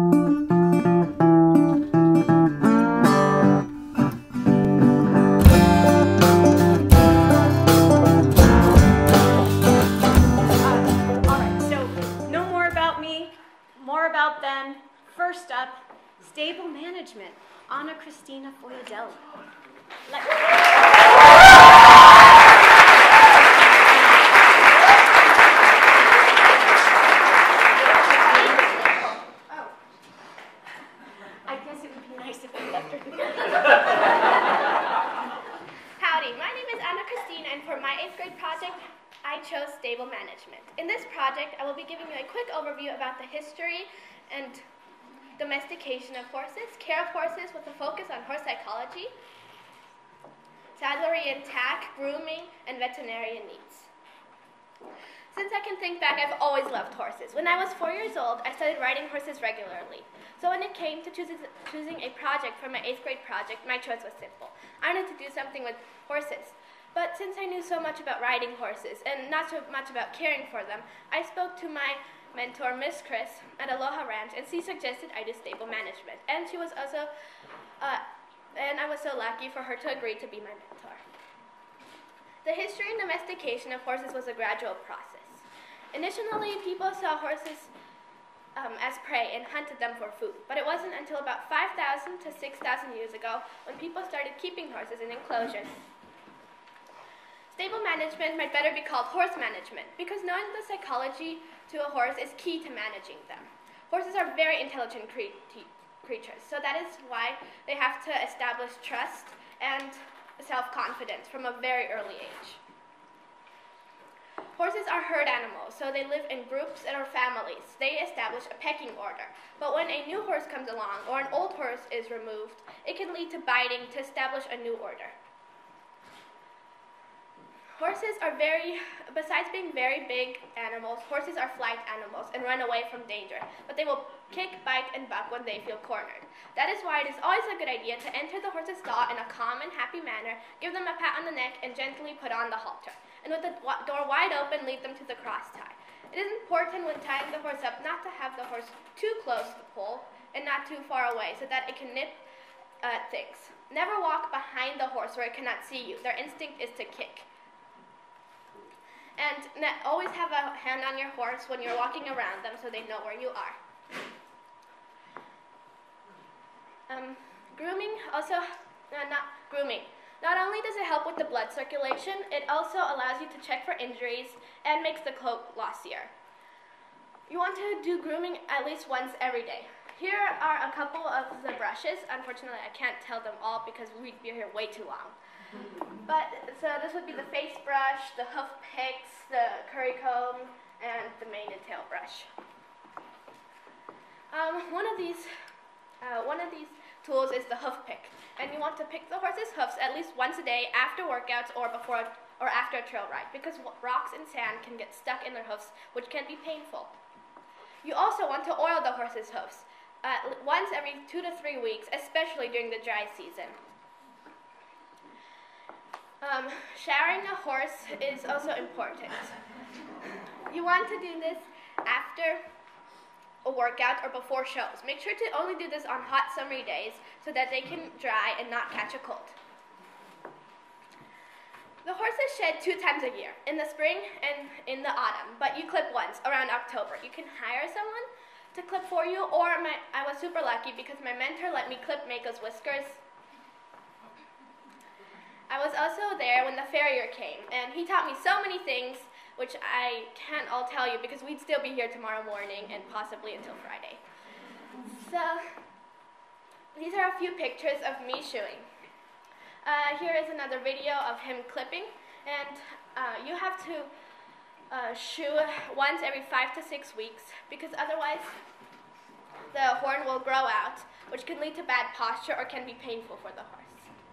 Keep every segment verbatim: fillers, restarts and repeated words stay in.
First up, stable management, Anna Christina Foyadelli. Let oh. I guess it would be nice if we left her. Howdy, my name is Anna Christina, and for my eighth grade project, I chose stable management. In this project, I will be giving you a quick overview about the history and domestication of horses, care of horses with a focus on horse psychology, saddlery and tack, grooming, and veterinarian needs. Since I can think back, I've always loved horses. When I was four years old, I started riding horses regularly. So when it came to choosing, choosing a project for my eighth grade project, my choice was simple. I wanted to do something with horses. But since I knew so much about riding horses and not so much about caring for them, I spoke to my mentor, Miss Chris, at Aloha Ranch, and she suggested I do stable management. And she was also, uh, and I was so lucky for her to agree to be my mentor. The history and domestication of horses was a gradual process. Initially, people saw horses um, as prey and hunted them for food, but it wasn't until about five thousand to six thousand years ago when people started keeping horses in enclosures. Stable management might better be called horse management, because knowing the psychology to a horse is key to managing them. Horses are very intelligent cre creatures, so that is why they have to establish trust and self-confidence from a very early age. Horses are herd animals, so they live in groups and or families. They establish a pecking order. But when a new horse comes along or an old horse is removed, it can lead to biting to establish a new order. Horses are very, besides being very big animals, horses are flight animals and run away from danger, but they will kick, bite, and buck when they feel cornered. That is why it is always a good idea to enter the horse's stall in a calm and happy manner, give them a pat on the neck, and gently put on the halter. And with the door wide open, lead them to the cross tie. It is important when tying the horse up not to have the horse too close to the pole and not too far away so that it can nip uh, things. Never walk behind the horse where it cannot see you. Their instinct is to kick. And always have a hand on your horse when you're walking around them so they know where you are. Um, grooming also, uh, not grooming. Not only does it help with the blood circulation, it also allows you to check for injuries and makes the coat glossier. You want to do grooming at least once every day. Here are a couple of the brushes. Unfortunately, I can't tell them all because we'd be here way too long. But, so this would be the face brush, the hoof picks, the curry comb, and the mane and tail brush. Um, one of these, uh, one of these tools is the hoof pick, and you want to pick the horse's hoofs at least once a day after workouts or before or after a trail ride, because rocks and sand can get stuck in their hoofs, which can be painful. You also want to oil the horse's hoofs uh, once every two to three weeks, especially during the dry season. Um, showering a horse is also important. You want to do this after a workout or before shows. Make sure to only do this on hot summery days so that they can dry and not catch a cold. The horses shed two times a year, in the spring and in the autumn, but you clip once, around October. You can hire someone to clip for you, or my, I was super lucky because my mentor let me clip Mako's whiskers. I was also there when the farrier came, and he taught me so many things, which I can't all tell you because we'd still be here tomorrow morning and possibly until Friday. So, these are a few pictures of me shoeing. Uh, here is another video of him clipping, and uh, you have to uh, shoe once every five to six weeks because otherwise the horn will grow out, which can lead to bad posture or can be painful for the horse.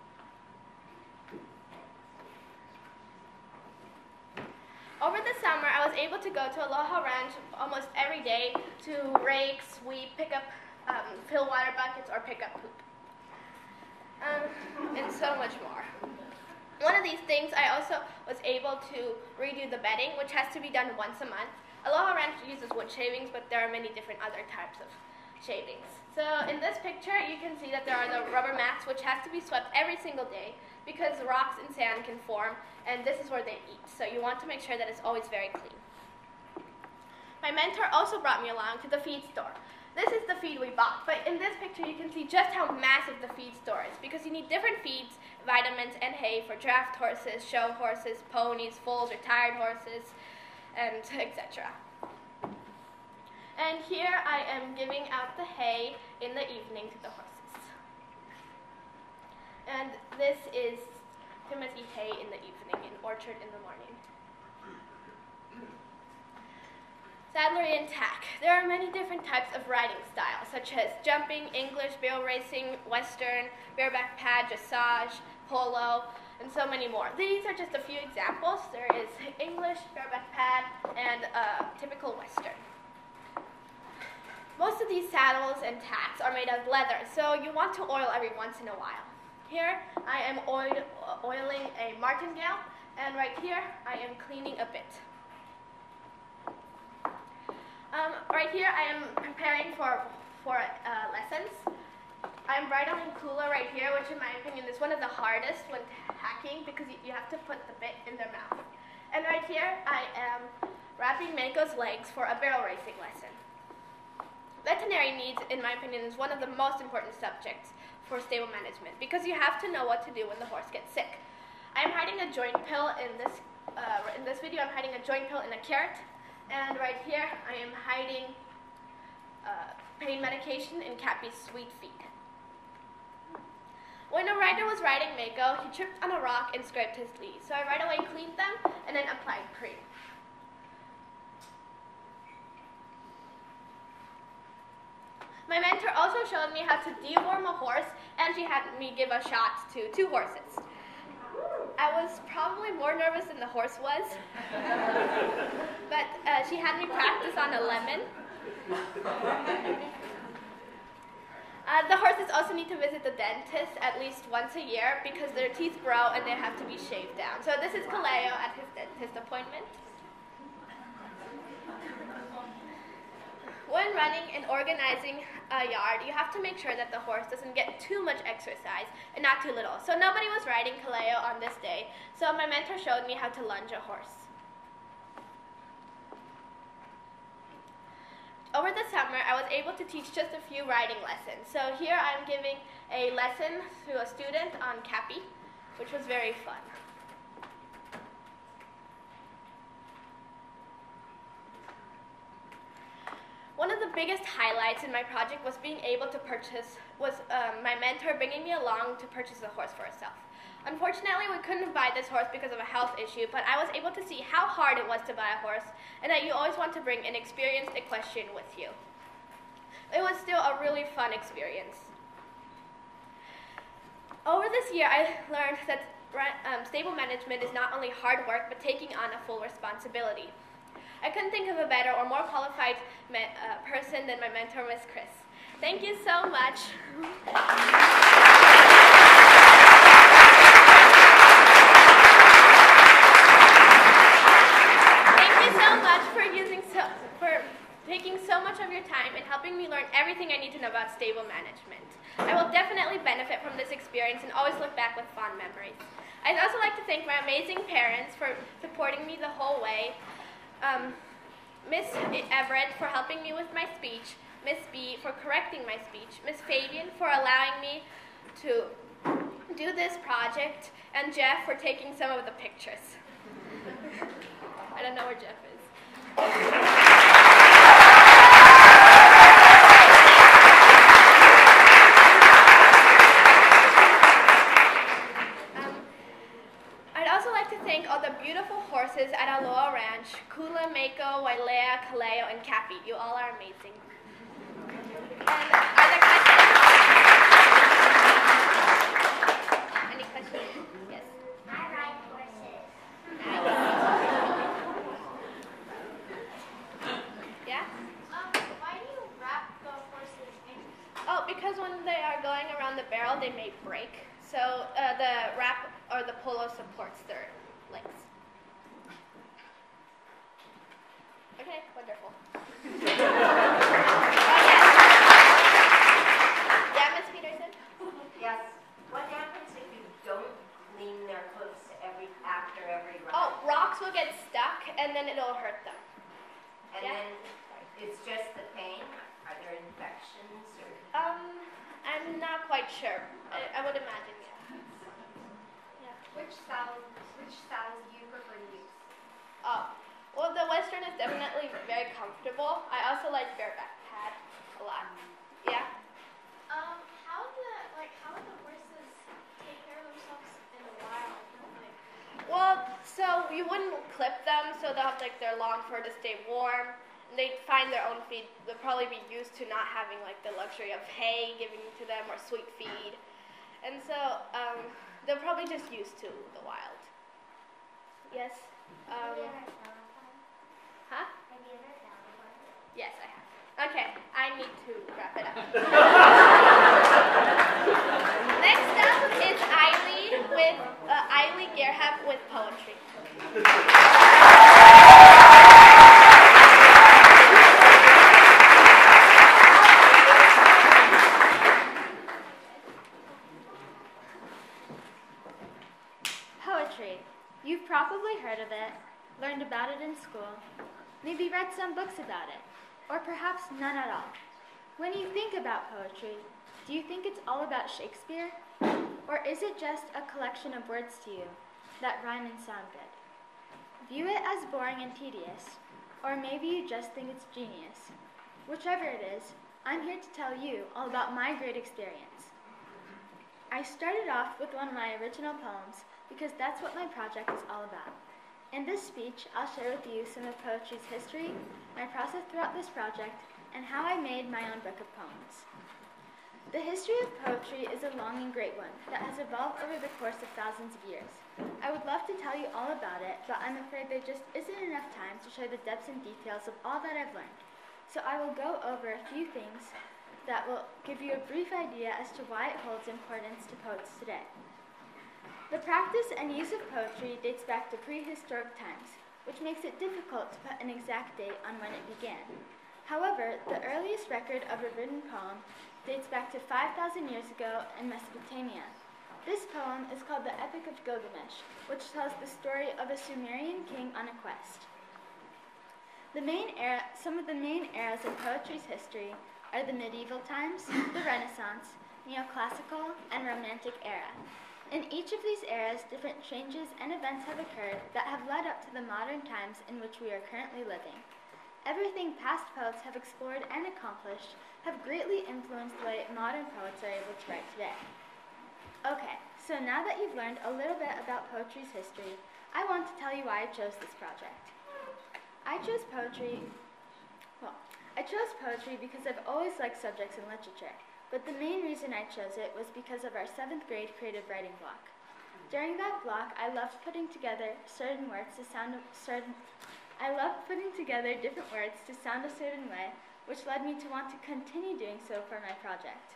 Over the summer, I was able to go to Aloha Ranch almost every day to rake, sweep, pick up, um, fill water buckets, or pick up poop. Um, and so much more. One of these things, I also was able to redo the bedding, which has to be done once a month. Aloha Ranch uses wood shavings, but there are many different other types of shavings. So in this picture, you can see that there are the rubber mats, which has to be swept every single day because rocks and sand can form, and this is where they eat. So you want to make sure that it's always very clean. My mentor also brought me along to the feed store. This is the feed we bought, but in this picture you can see just how massive the feed store is because you need different feeds, vitamins, and hay for draft horses, show horses, ponies, foals, retired horses, and et cetera. And here I am giving out the hay in the evening to the horses. And this is Timothy hay in the evening and Orchard in the morning. Saddlery and tack. There are many different types of riding styles, such as jumping, English, barrel racing, western, bareback pad, dressage, polo, and so many more. These are just a few examples. There is English, bareback pad, and uh, typical western. Most of these saddles and tacks are made of leather, so you want to oil every once in a while. Here I am oil, uh, oiling a martingale, and right here I am cleaning a bit. Um, right here I am preparing for, for uh, lessons. I'm bridling Kula right here, which in my opinion is one of the hardest when hacking because you, you have to put the bit in their mouth. And right here I am wrapping Mako's legs for a barrel racing lesson. Veterinary needs, in my opinion, is one of the most important subjects for stable management because you have to know what to do when the horse gets sick. I'm hiding a joint pill in this, uh, in this video. I'm hiding a joint pill in a carrot. And right here, I am hiding uh, pain medication in Cappy's sweet feed. When a rider was riding Mako, he tripped on a rock and scraped his knee. So I right away cleaned them and then applied cream. My mentor also showed me how to deworm a horse, and she had me give a shot to two horses. I was probably more nervous than the horse was, but uh, she had me practice on a lemon. Uh, the horses also need to visit the dentist at least once a year because their teeth grow and they have to be shaved down. So this is Kaleo at his dentist appointment. When running and organizing a yard, you have to make sure that the horse doesn't get too much exercise and not too little. So nobody was riding Kaleo on this day, so my mentor showed me how to lunge a horse. Over the summer, I was able to teach just a few riding lessons. So here I'm giving a lesson to a student on Cappy, which was very fun. One of the biggest highlights in my project was being able to purchase, was um, my mentor bringing me along to purchase a horse for herself. Unfortunately, we couldn't buy this horse because of a health issue, but I was able to see how hard it was to buy a horse and that you always want to bring an experienced equestrian with you. It was still a really fun experience. Over this year, I learned that um, stable management is not only hard work, but taking on a full responsibility. I couldn't think of a better or more qualified me uh, person than my mentor, Miss Chris. Thank you so much. Thank you so much for using so for taking so much of your time and helping me learn everything I need to know about stable management. I will definitely benefit from this experience and always look back with fond memories. I'd also like to thank my amazing parents for supporting me the whole way. Um, Miss Everett for helping me with my speech, Miss B for correcting my speech, Miss Fabian for allowing me to do this project, and Jeff for taking some of the pictures. I don't know where Jeff is. Thank all the beautiful horses at Aloha Ranch, Kula, Mako, Wailea, Kaleo, and Cappy. You all are amazing. And are there questions? Any questions? Yes. I ride horses. Nice. Yeah? Um, why do you wrap the horses in? Oh, because when they are going around the barrel, they may break. So uh, the wrap or the polo supports their legs. Okay, wonderful. Oh, yes. not quite sure. I, I would imagine, yeah. Yeah. Which styles, which styles do you prefer to use? Oh, well, the Western is definitely very comfortable. I also like bareback pad a lot. Yeah. Um, how do the, like how do the horses take care of themselves in the wild? Like, Well, so you wouldn't clip them, so they'll have like their long fur to stay warm. And they'd find their own feed. They'll probably be used to not having like the luxury of hay given to them or sweet feed. And so um, they're probably just used to the wild. Yes. Um, have you ever found one? huh? Have you ever found one? Yes, I have. Okay, I need to wrap it up. Next up is Eiley with uh, Eiley Gerhab with poetry. Poetry. You've probably heard of it, learned about it in school, maybe read some books about it, or perhaps none at all. When you think about poetry, do you think it's all about Shakespeare? Or is it just a collection of words to you that rhyme and sound good? View it as boring and tedious, or maybe you just think it's genius. Whichever it is, I'm here to tell you all about my great experience. I started off with one of my original poems because that's what my project is all about. In this speech, I'll share with you some of poetry's history, my process throughout this project, and how I made my own book of poems. The history of poetry is a long and great one that has evolved over the course of thousands of years. I would love to tell you all about it, but I'm afraid there just isn't enough time to share the depths and details of all that I've learned. So I will go over a few things that will give you a brief idea as to why it holds importance to poets today. The practice and use of poetry dates back to prehistoric times, which makes it difficult to put an exact date on when it began. However, the earliest record of a written poem dates back to five thousand years ago in Mesopotamia. This poem is called the Epic of Gilgamesh, which tells the story of a Sumerian king on a quest. The main era, some of the main eras in poetry's history are the medieval times, the Renaissance, neoclassical, and Romantic era. In each of these eras, different changes and events have occurred that have led up to the modern times in which we are currently living. Everything past poets have explored and accomplished have greatly influenced the way modern poets are able to write today. Okay, so now that you've learned a little bit about poetry's history, I want to tell you why I chose this project. I chose poetry, well, I chose poetry because I've always liked subjects in literature. But the main reason I chose it was because of our seventh grade creative writing block. During that block, I loved putting together certain words to sound a certain, I loved putting together different words to sound a certain way, which led me to want to continue doing so for my project.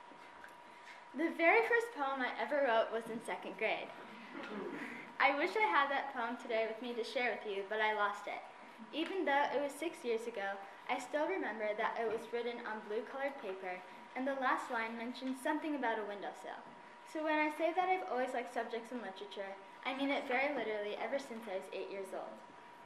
The very first poem I ever wrote was in second grade. I wish I had that poem today with me to share with you, but I lost it. Even though it was six years ago, I still remember that it was written on blue-colored paper, and the last line mentioned something about a windowsill. So when I say that I've always liked subjects in literature, I mean it very literally ever since I was eight years old.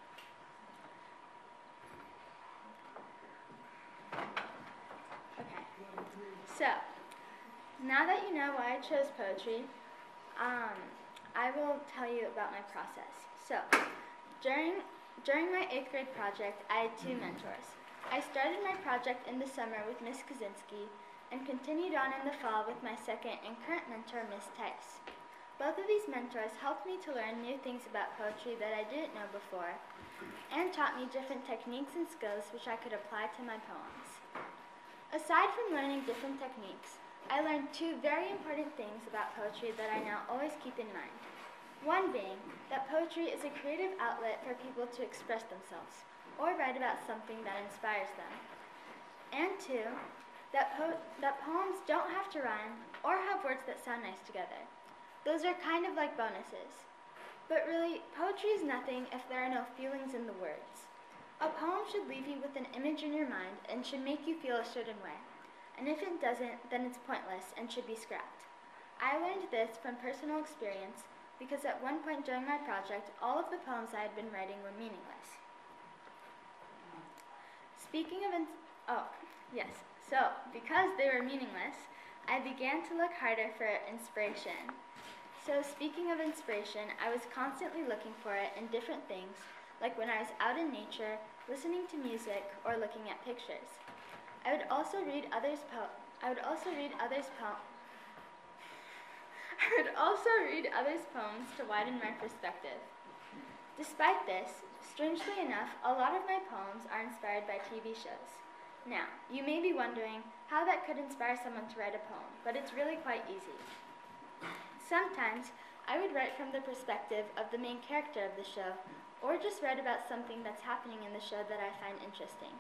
Okay, so now that you know why I chose poetry, um, I will tell you about my process. So during, during my eighth grade project, I had two mentors. I started my project in the summer with Miss Kaczynski, and continued on in the fall with my second and current mentor, Miss Tice. Both of these mentors helped me to learn new things about poetry that I didn't know before, and taught me different techniques and skills which I could apply to my poems. Aside from learning different techniques, I learned two very important things about poetry that I now always keep in mind. One being that poetry is a creative outlet for people to express themselves, or write about something that inspires them. And two, That, po that poems don't have to rhyme or have words that sound nice together. Those are kind of like bonuses. But really, poetry is nothing if there are no feelings in the words. A poem should leave you with an image in your mind and should make you feel a certain way. And if it doesn't, then it's pointless and should be scrapped. I learned this from personal experience because at one point during my project, all of the poems I had been writing were meaningless. Speaking of, ins oh, yes. So, because they were meaningless, I began to look harder for inspiration. So speaking of inspiration, I was constantly looking for it in different things, like when I was out in nature, listening to music, or looking at pictures. I would also read others' po- I would also read others' po- I would also read others' poems to widen my perspective. Despite this, strangely enough, a lot of my poems are inspired by T V shows. Now, you may be wondering how that could inspire someone to write a poem, but it's really quite easy. Sometimes, I would write from the perspective of the main character of the show, or just write about something that's happening in the show that I find interesting.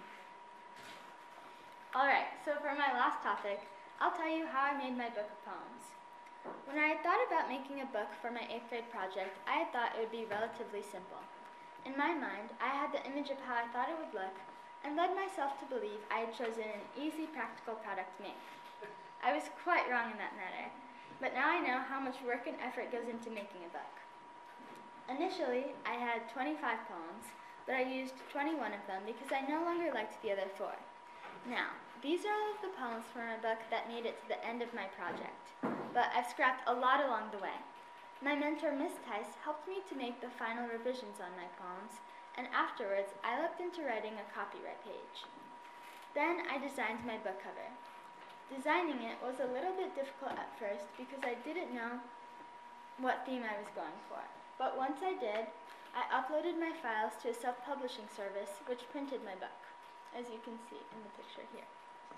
Alright, so for my last topic, I'll tell you how I made my book of poems. When I had thought about making a book for my eighth grade project, I had thought it would be relatively simple. In my mind, I had the image of how I thought it would look, and led myself to believe I had chosen an easy, practical product to make. I was quite wrong in that matter, but now I know how much work and effort goes into making a book. Initially, I had twenty-five poems, but I used twenty-one of them because I no longer liked the other four. Now, these are all of the poems from my book that made it to the end of my project, but I've scrapped a lot along the way. My mentor, Miss Tice, helped me to make the final revisions on my poems, and afterwards, I looked into writing a copyright page. Then I designed my book cover. Designing it was a little bit difficult at first because I didn't know what theme I was going for. But once I did, I uploaded my files to a self-publishing service which printed my book, as you can see in the picture here.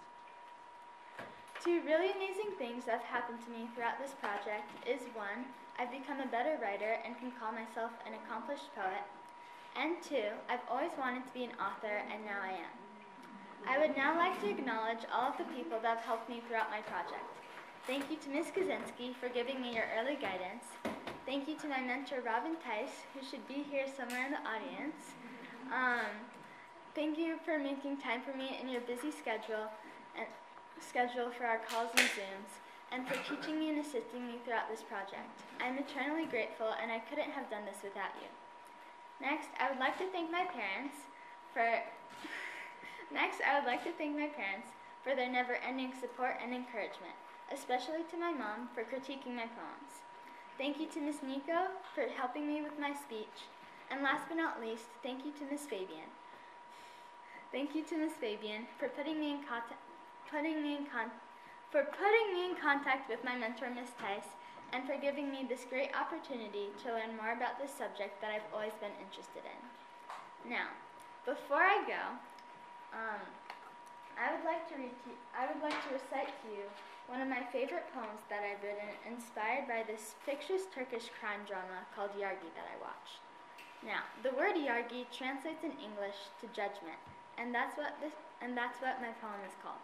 Two really amazing things that have happened to me throughout this project is one, I've become a better writer and can call myself an accomplished poet, and two, I've always wanted to be an author and now I am. I would now like to acknowledge all of the people that have helped me throughout my project. Thank you to Miz Kaczynski for giving me your early guidance. Thank you to my mentor, Robin Tice, who should be here somewhere in the audience. Um, thank you for making time for me in your busy schedule and schedule for our calls and Zooms, and for teaching me and assisting me throughout this project. I'm eternally grateful, and I couldn't have done this without you. Next, I would like to thank my parents for Next, I would like to thank my parents for their never-ending support and encouragement, especially to my mom for critiquing my poems. Thank you to Miss Nico for helping me with my speech, and last but not least, thank you to Miss Fabian. Thank you to Miss Fabian for putting me in contact, putting me in con- for putting me in contact with my mentor, Miss Tice, and for giving me this great opportunity to learn more about this subject that I've always been interested in. Now, before I go, Um, I would like to read to you, I would like to recite to you one of my favorite poems that I've written, inspired by this fictitious Turkish crime drama called Yargi that I watched. Now, the word Yargi translates in English to judgment, and that's what this and that's what my poem is called.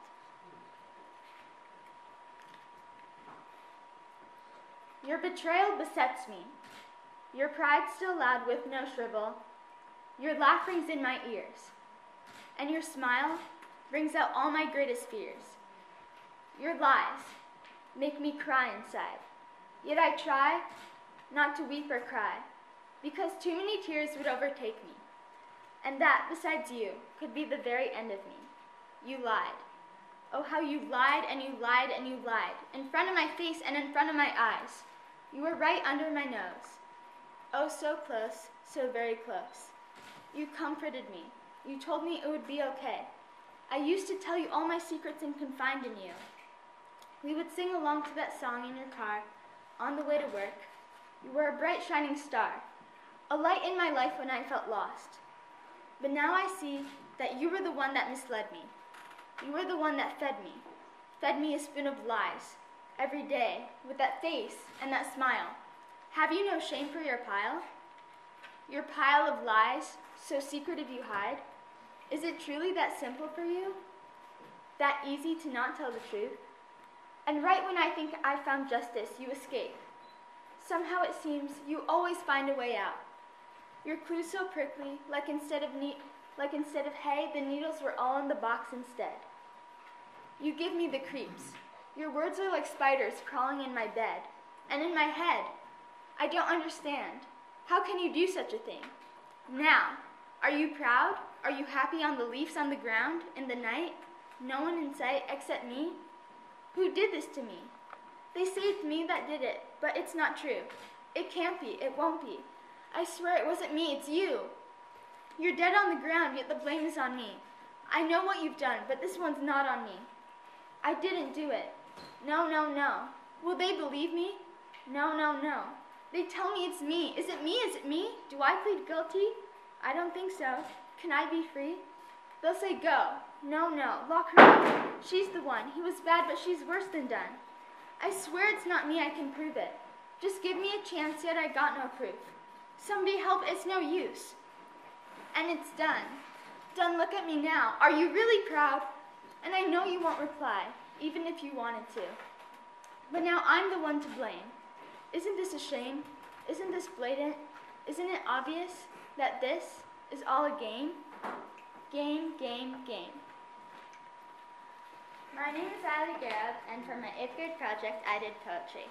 Your betrayal besets me. Your pride still loud with no shrivel. Your laugh rings in my ears. And your smile brings out all my greatest fears. Your lies make me cry inside. Yet I try not to weep or cry, because too many tears would overtake me. And that, besides you, could be the very end of me. You lied. Oh, how you lied and you lied and you lied, in front of my face and in front of my eyes. You were right under my nose. Oh, so close, so very close. You comforted me. You told me it would be okay. I used to tell you all my secrets and confide in you. We would sing along to that song in your car, on the way to work. You were a bright shining star, a light in my life when I felt lost. But now I see that you were the one that misled me. You were the one that fed me, fed me a spoon of lies, every day, with that face and that smile. Have you no shame for your pile? Your pile of lies, so secretive you hide? Is it truly that simple for you? That easy to not tell the truth? And right when I think I've found justice, you escape. Somehow it seems you always find a way out. Your clues so prickly, like instead of ne- like instead of hay, the needles were all in the box instead. You give me the creeps. Your words are like spiders crawling in my bed, and in my head. I don't understand. How can you do such a thing? Now, are you proud? Are you happy on the leaves on the ground, in the night? No one in sight except me? Who did this to me? They say it's me that did it, but it's not true. It can't be. It won't be. I swear it wasn't me. It's you. You're dead on the ground, yet the blame is on me. I know what you've done, but this one's not on me. I didn't do it. No, no, no. Will they believe me? No, no, no. They tell me it's me. Is it me? Is it me? Do I plead guilty? I don't think so. Can I be free? They'll say go. No, no. Lock her up. She's the one. He was bad, but she's worse than done. I swear it's not me. I can prove it. Just give me a chance, yet I got no proof. Somebody help. It's no use. And it's done. Done, look at me now. Are you really proud? And I know you won't reply, even if you wanted to. But now I'm the one to blame. Isn't this a shame? Isn't this blatant? Isn't it obvious that this is all a game? Game, game, game. My name is Ali Garab, and for my eighth grade project, I did poetry.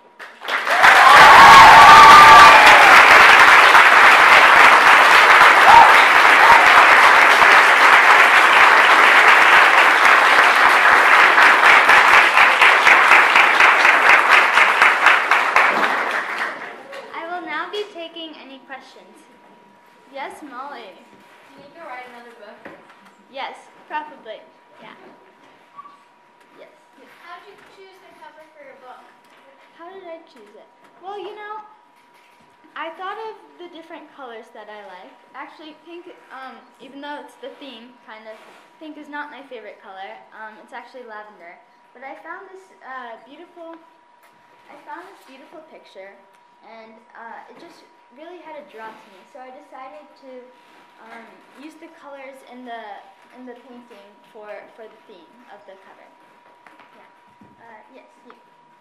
Questions? Yes, Molly. Do you need to write another book? Yes, probably. Yeah. Yes. How did you choose the cover for your book? How did I choose it? Well, you know, I thought of the different colors that I like. Actually, pink, um, even though it's the theme, kind of, pink is not my favorite color. Um, it's actually lavender. But I found this uh, beautiful, I found this beautiful picture, and uh, it just really had to draw to me. So I decided to um, use the colors in the in the painting for for the theme of the cover. Yeah. Uh, yes. You.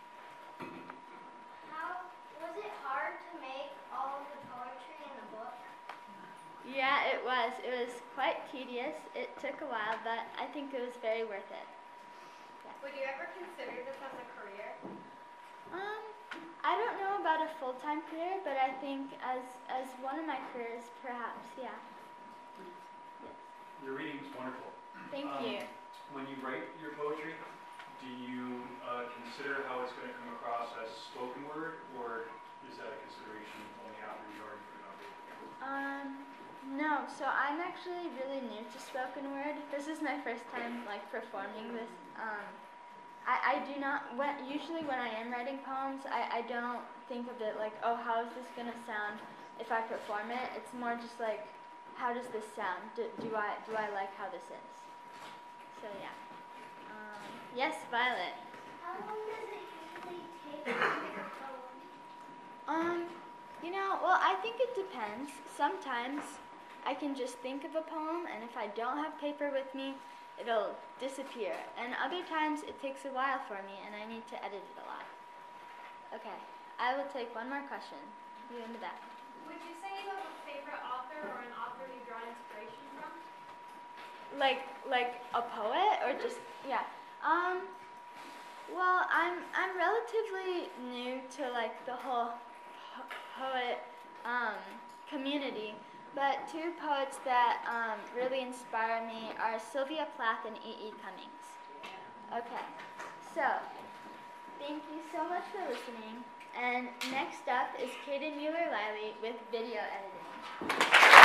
How was it hard to make all of the poetry in the book? Yeah, it was. It was quite tedious. It took a while, but I think it was very worth it. Yeah. Would you ever consider this as a career? Um. I don't know about a full-time career, but I think as as one of my careers, perhaps, yeah. Yes. Your reading's wonderful. Thank um, you. When you write your poetry, do you uh, consider how it's going to come across as spoken word, or is that a consideration only after you already put it on paper? Um, no. So I'm actually really new to spoken word. This is my first time like performing this. Um, I, I do not, when, usually when I am writing poems, I, I don't think of it like, oh, how is this going to sound if I perform it? It's more just like, how does this sound? Do, do I do I like how this is? So yeah. Um, yes, Violet. How long does it usually take to make a poem? Um, you know, well, I think it depends. Sometimes I can just think of a poem, and if I don't have paper with me, it'll disappear. And other times it takes a while for me and I need to edit it a lot. Okay, I will take one more question. You in the back. Would you say you have a favorite author or an author you draw inspiration from? Like like a poet or just yeah. Um well, I'm I'm relatively new to like the whole po- poet um community. But two poets that um, really inspire me are Sylvia Plath and E E. Cummings. Okay, so thank you so much for listening. And next up is Kaden Mueller-Liley with video editing.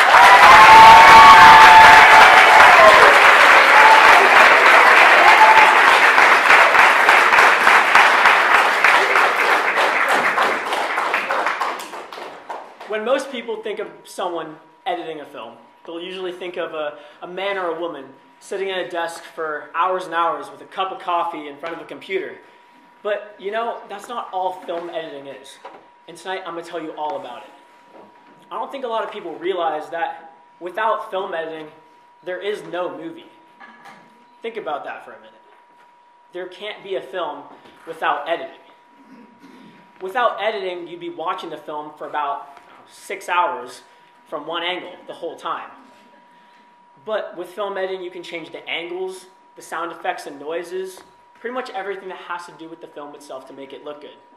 When most people think of someone editing a film, they'll usually think of a, a man or a woman sitting at a desk for hours and hours with a cup of coffee in front of a computer. But, you know, that's not all film editing is. And tonight I'm going to tell you all about it. I don't think a lot of people realize that without film editing, there is no movie. Think about that for a minute. There can't be a film without editing. Without editing, you'd be watching the film for about six hours from one angle the whole time. But with film editing, you can change the angles, the sound effects and noises, pretty much everything that has to do with the film itself to make it look good.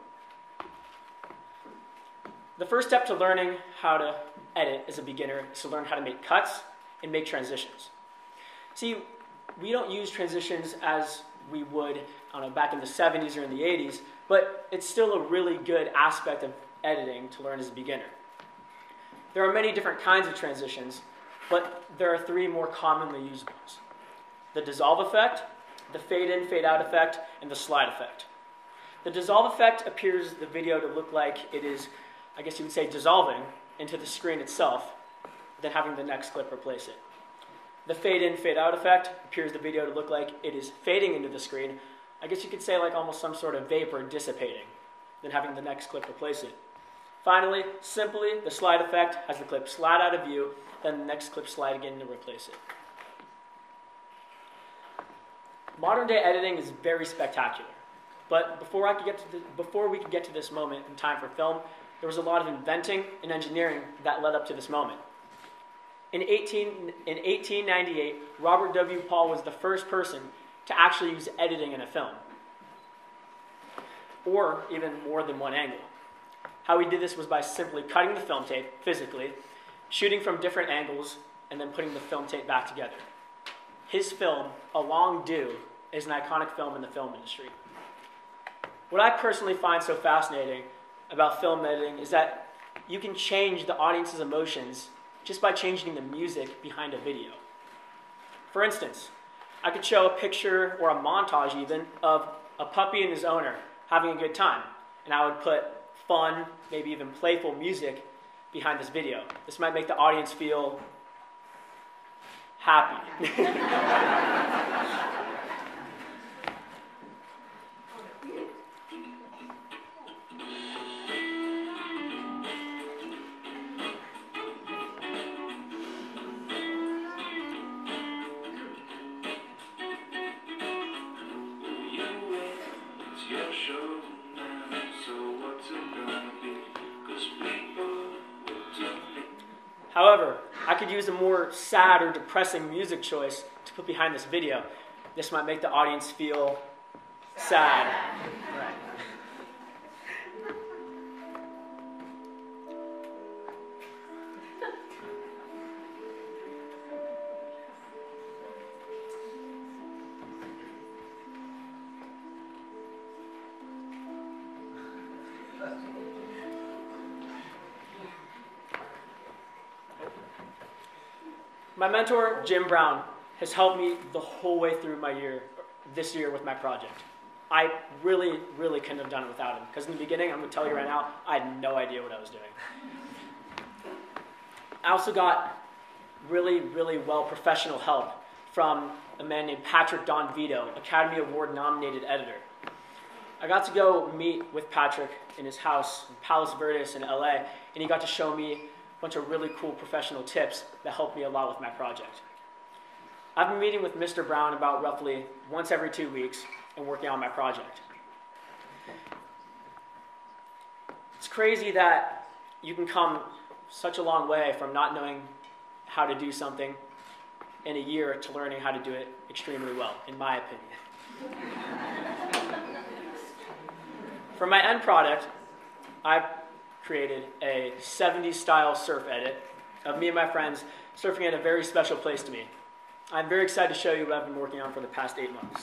The first step to learning how to edit as a beginner is to learn how to make cuts and make transitions. See, we don't use transitions as we would, I don't know, back in the seventies or in the eighties, but it's still a really good aspect of editing to learn as a beginner. There are many different kinds of transitions, but there are three more commonly used ones: the dissolve effect, the fade in, fade out effect, and the slide effect. The dissolve effect appears the video to look like it is, I guess you would say, dissolving into the screen itself, then having the next clip replace it. The fade in, fade out effect appears the video to look like it is fading into the screen. I guess you could say like almost some sort of vapor dissipating, then having the next clip replace it. Finally, simply, the slide effect has the clip slide out of view, then the next clip slide again to replace it. Modern day editing is very spectacular, but before, I could get to the, before we could get to this moment in time for film, there was a lot of inventing and engineering that led up to this moment. In, eighteen, in eighteen ninety-eight, Robert W. Paul was the first person to actually use editing in a film, or even more than one angle. How he did this was by simply cutting the film tape physically, shooting from different angles, and then putting the film tape back together. His film, A Long Due, is an iconic film in the film industry. What I personally find so fascinating about film editing is that you can change the audience's emotions just by changing the music behind a video. For instance, I could show a picture or a montage even of a puppy and his owner having a good time, and I would put fun, maybe even playful music behind this video. This might make the audience feel happy. However, I could use a more sad or depressing music choice to put behind this video. This might make the audience feel sad. Right. My mentor, Jim Brown, has helped me the whole way through my year, this year with my project. I really, really couldn't have done it without him, because in the beginning, I'm going to tell you right now, I had no idea what I was doing. I also got really, really well professional help from a man named Patrick Don Vito, Academy Award nominated editor. I got to go meet with Patrick in his house in Palos Verdes in L A, and he got to show me a bunch of really cool professional tips that helped me a lot with my project. I've been meeting with Mister Brown about roughly once every two weeks and working on my project. It's crazy that you can come such a long way from not knowing how to do something in a year to learning how to do it extremely well, in my opinion. For my end product, I've created a seventies style surf edit of me and my friends surfing at a very special place to me. I'm very excited to show you what I've been working on for the past eight months.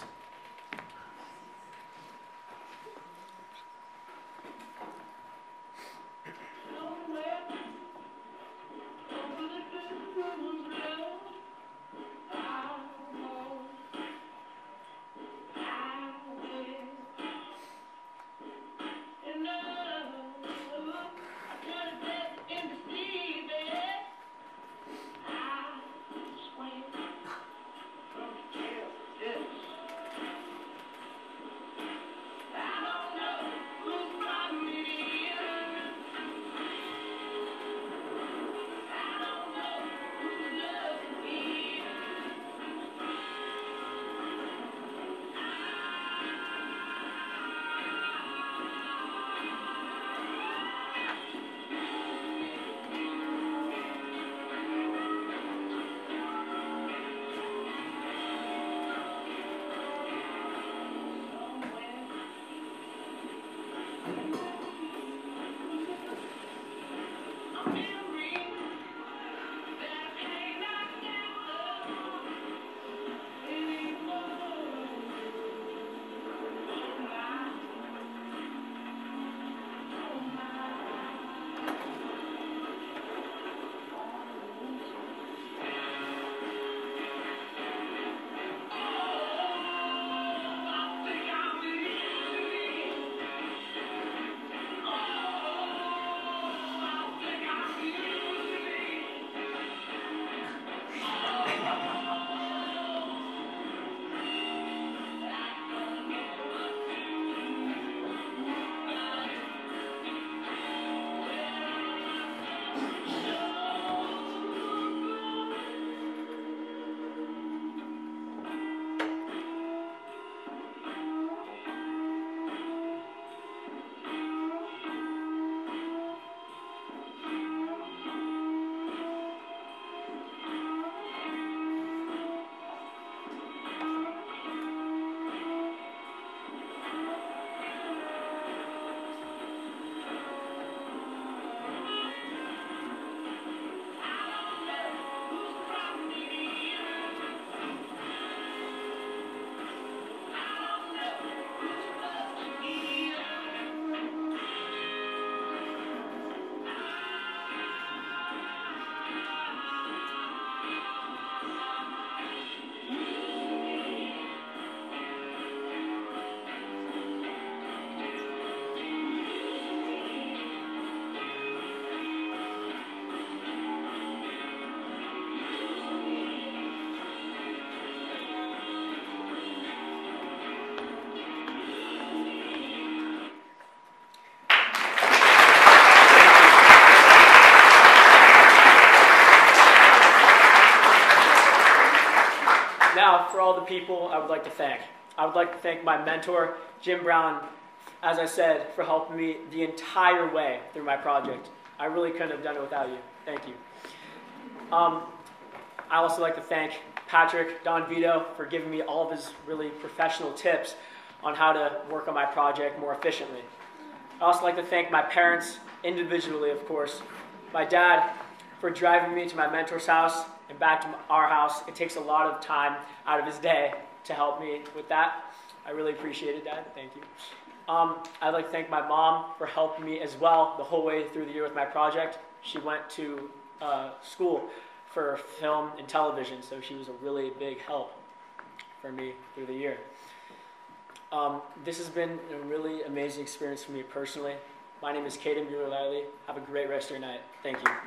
now, for all the people I would like to thank. I would like to thank my mentor, Jim Brown, as I said, for helping me the entire way through my project. I really couldn't have done it without you. Thank you. Um, I also like to thank Patrick Don Vito for giving me all of his really professional tips on how to work on my project more efficiently. I also like to thank my parents, individually of course. My dad for driving me to my mentor's house and back to our house. It takes a lot of time out of his day to help me with that. I really appreciate it, Dad. Thank you. Um, I'd like to thank my mom for helping me as well the whole way through the year with my project. She went to uh, school for film and television, so she was a really big help for me through the year. Um, this has been a really amazing experience for me personally. My name is Caden Bueller-Liley. Have a great rest of your night. Thank you.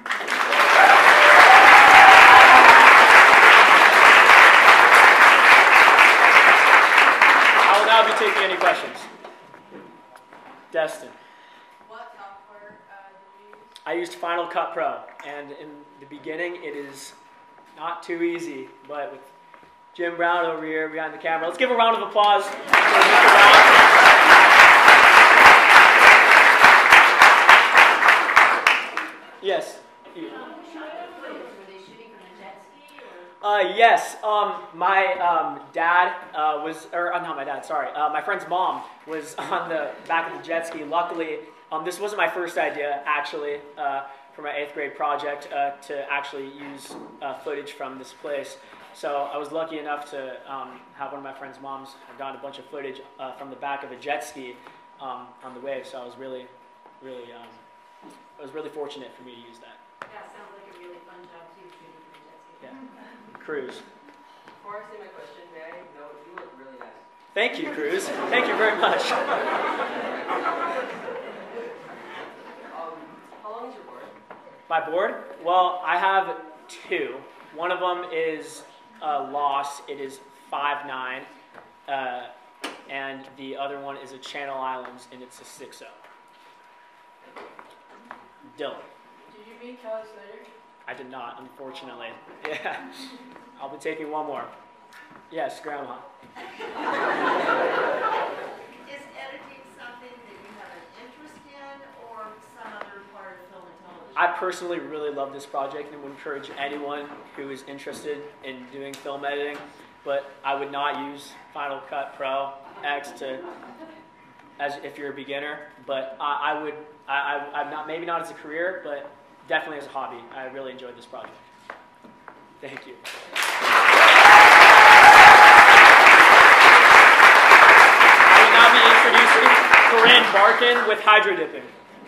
I will now be taking any questions. Destin. What software uh, did you use? I used Final Cut Pro, and in the beginning it is not too easy, but with Jim Brown over here behind the camera, let's give a round of applause for Mister Brown. Yes. Uh, yes, um, my um, dad uh, was, or uh, not my dad, sorry, uh, my friend's mom was on the back of the jet ski. Luckily, um, this wasn't my first idea, actually, uh, for my eighth grade project, uh, to actually use uh, footage from this place. So I was lucky enough to um, have one of my friend's moms have gotten a bunch of footage uh, from the back of a jet ski um, on the wave. So I was really, really, um, it was really fortunate for me to use that. Yeah, sounds like a really fun job too, shooting from a jet ski. Yeah. Cruz. Before I say my question, may I know you look really nice. Thank you, Cruz. Thank you very much. um, how long is your board? My board? Well, I have two. One of them is a loss. It is five nine. Uh, and the other one is a Channel Islands, and it's a six oh. Dylan. Did you meet Kelly Slater? I did not, unfortunately. Yeah. I'll be taking one more. Yes, Grandma. Is editing something that you have an interest in or some other part of film and television? I personally really love this project and would encourage anyone who is interested in doing film editing, but I would not use Final Cut Pro X to, as if you're a beginner, but I, I would, I, I, I'm not, maybe not as a career, but definitely as a hobby. I really enjoyed this project. Thank you. I will now be introducing Corinne Barkin with hydro dipping.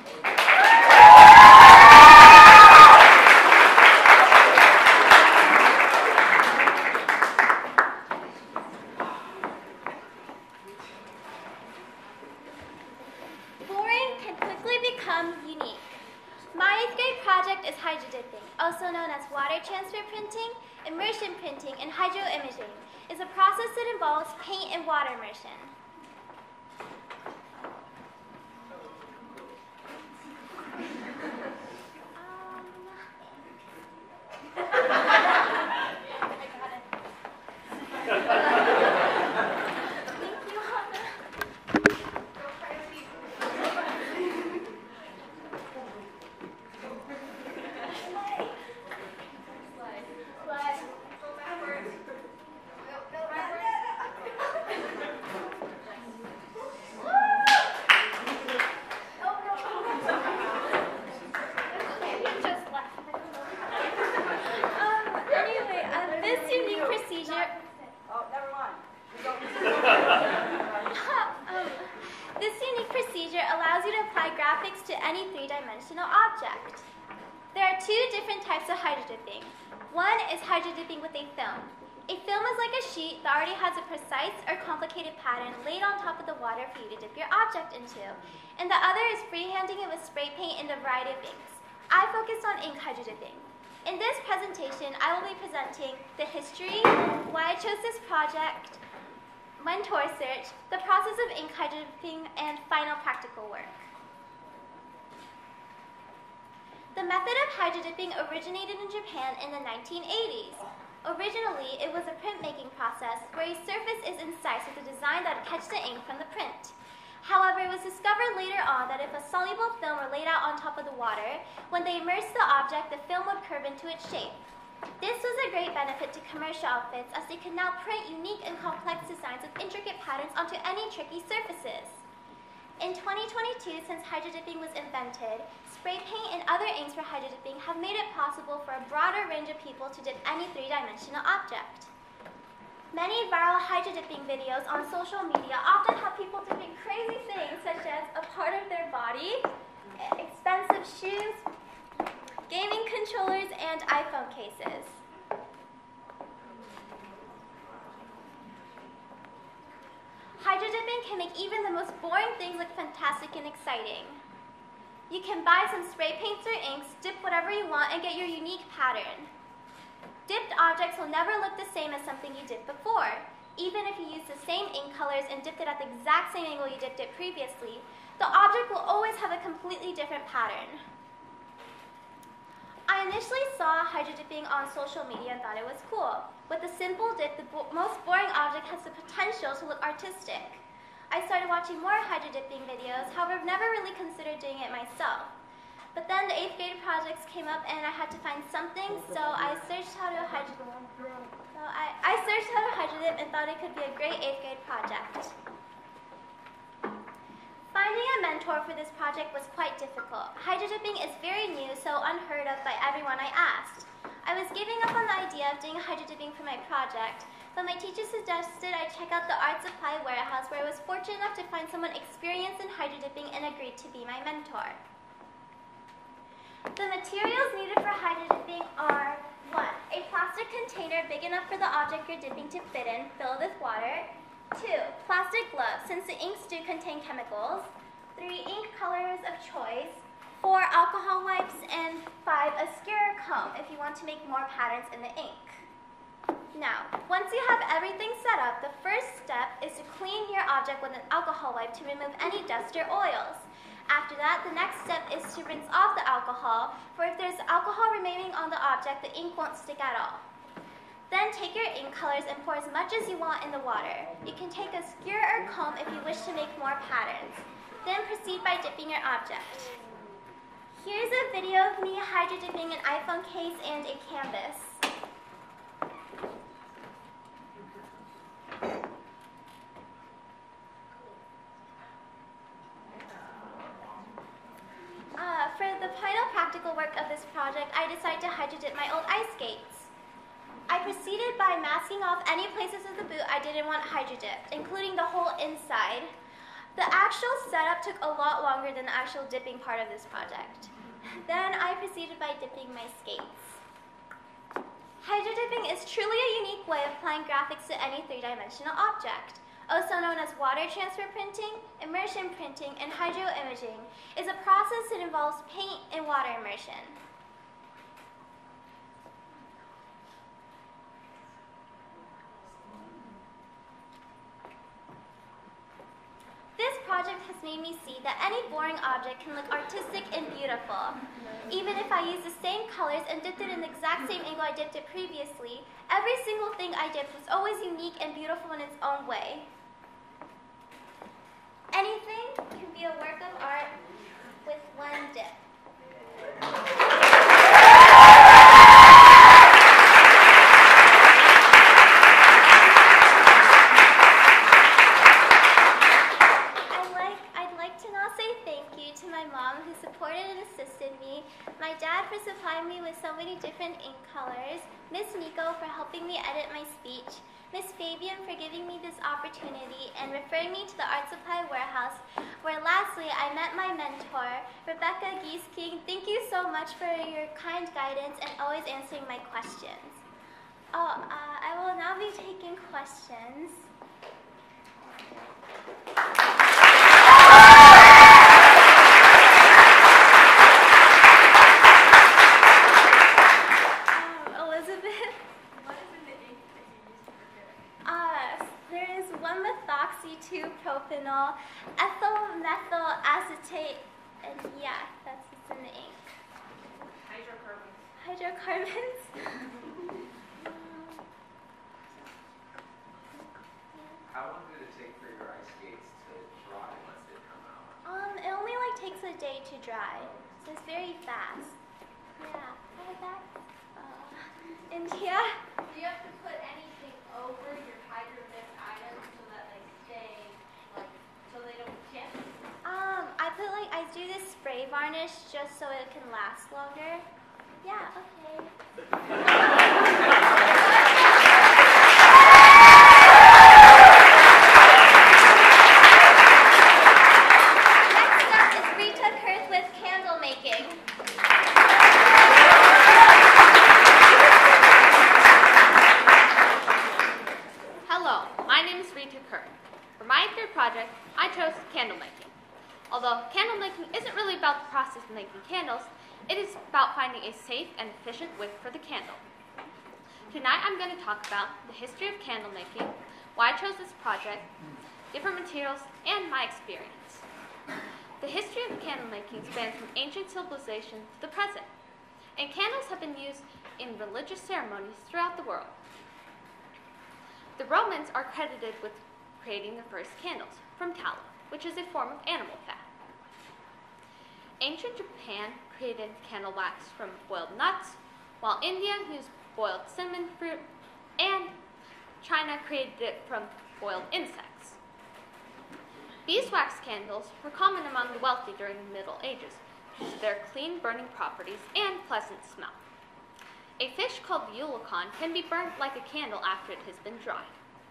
Boring can quickly become unique. My eighth grade project is hydro dipping, also known as water transfer printing, immersion printing, and hydroimaging. It's a process that involves paint and water immersion. Three-dimensional object. There are two different types of hydro dipping. One is hydro dipping with a film. A film is like a sheet that already has a precise or complicated pattern laid on top of the water for you to dip your object into. And the other is freehanding it with spray paint and a variety of inks. I focused on ink hydro dipping. In this presentation, I will be presenting the history, why I chose this project, mentor search, the process of ink hydro dipping, and final practical work. The method of hydro dipping originated in Japan in the nineteen eighties. Originally, it was a printmaking process where a surface is incised with a design that would catch the ink from the print. However, it was discovered later on that if a soluble film were laid out on top of the water, when they immersed the object, the film would curve into its shape. This was a great benefit to commercial outfits, as they could now print unique and complex designs with intricate patterns onto any tricky surfaces. In twenty twenty-two, since hydrodipping was invented, spray paint and other inks for hydrodipping have made it possible for a broader range of people to dip any three-dimensional object. Many viral hydrodipping videos on social media often have people doing crazy things such as a part of their body, expensive shoes, gaming controllers, and iPhone cases. Hydrodipping can make even the most boring things look fantastic and exciting. You can buy some spray paints or inks, dip whatever you want, and get your unique pattern. Dipped objects will never look the same as something you dipped before. Even if you use the same ink colors and dipped it at the exact same angle you dipped it previously, the object will always have a completely different pattern. I initially saw hydrodipping on social media and thought it was cool. With a simple dip, the bo- most boring object has the potential to look artistic. I started watching more hydrodipping videos, however, I've never really considered doing it myself. But then the eighth grade projects came up and I had to find something, so I searched how to hydrodip. So I, I searched how to hydrodip and thought it could be a great eighth grade project. Finding a mentor for this project was quite difficult. Hydrodipping is very new, so unheard of by everyone I asked. I was giving up on the idea of doing hydrodipping for my project, but my teacher suggested I check out the art supply warehouse, where I was fortunate enough to find someone experienced in hydrodipping and agreed to be my mentor. The materials needed for hydrodipping are one. A plastic container big enough for the object you're dipping to fit in, filled with water. two. Plastic gloves, since the inks do contain chemicals. three. Ink colors of choice. four. Alcohol wipes. And five. A skewer comb if you want to make more patterns in the ink. Now, once you have everything set up, the first step is to clean your object with an alcohol wipe to remove any dust or oils. After that, the next step is to rinse off the alcohol, for if there's alcohol remaining on the object, the ink won't stick at all. Then take your ink colors and pour as much as you want in the water. You can take a skewer or comb if you wish to make more patterns. Then proceed by dipping your object. Here's a video of me hydrodipping an iPhone case and a canvas. Uh, for the final practical work of this project, I decided to hydrodip my old ice skates. I proceeded by masking off any places of the boot I didn't want hydrodipped, including the whole inside. The actual setup took a lot longer than the actual dipping part of this project. Then I proceeded by dipping my skates. Hydrodipping is truly a unique way of applying graphics to any three-dimensional object. Also known as water transfer printing, immersion printing, and hydroimaging, is a process that involves paint and water immersion. This project has made me see that any boring object can look artistic and beautiful. Even if I used the same colors and dipped it in the exact same angle I dipped it previously, every single thing I dipped was always unique and beautiful in its own way. Anything can be a work of art with one dip. I'd like, I'd like to now say thank you to my mom who supported and assisted me, my dad for supplying me with so many different ink colors, Miss Nico for helping me edit my speech, Miss Fabian for giving me this opportunity and referring me to the art supply warehouse, where lastly I met my mentor, Rebecca Giesking. Thank you so much for your kind guidance and always answering my questions. Oh, uh, I will now be taking questions. Um, Elizabeth? What is in the ink that you use to prepare? Uh, there is one methoxy, two propanol, ethyl methyl acetate, and yeah, that's what's in the ink. Hydrocarbons. Hydrocarbons. how long did it take for your ice skates to dry once they come out? Um, it only like takes a day to dry, so it's very fast. Yeah, like that. Uh, and yeah. Do you have to put anything over your hydro-mix items so that they stay, like, so they don't chip? Um, I put like I do this spray varnish just so it can last longer. Yeah. Okay. Although candle making isn't really about the process of making candles, it is about finding a safe and efficient wick for the candle. Tonight I'm going to talk about the history of candle making, why I chose this project, different materials, and my experience. The history of candle making spans from ancient civilization to the present, and candles have been used in religious ceremonies throughout the world. The Romans are credited with creating the first candles from tallow, which is a form of animal fat. Ancient Japan created candle wax from boiled nuts, while India used boiled cinnamon fruit, and China created it from boiled insects. Beeswax candles were common among the wealthy during the Middle Ages due to their clean burning properties and pleasant smell. A fish called the eulachon can be burnt like a candle after it has been dried.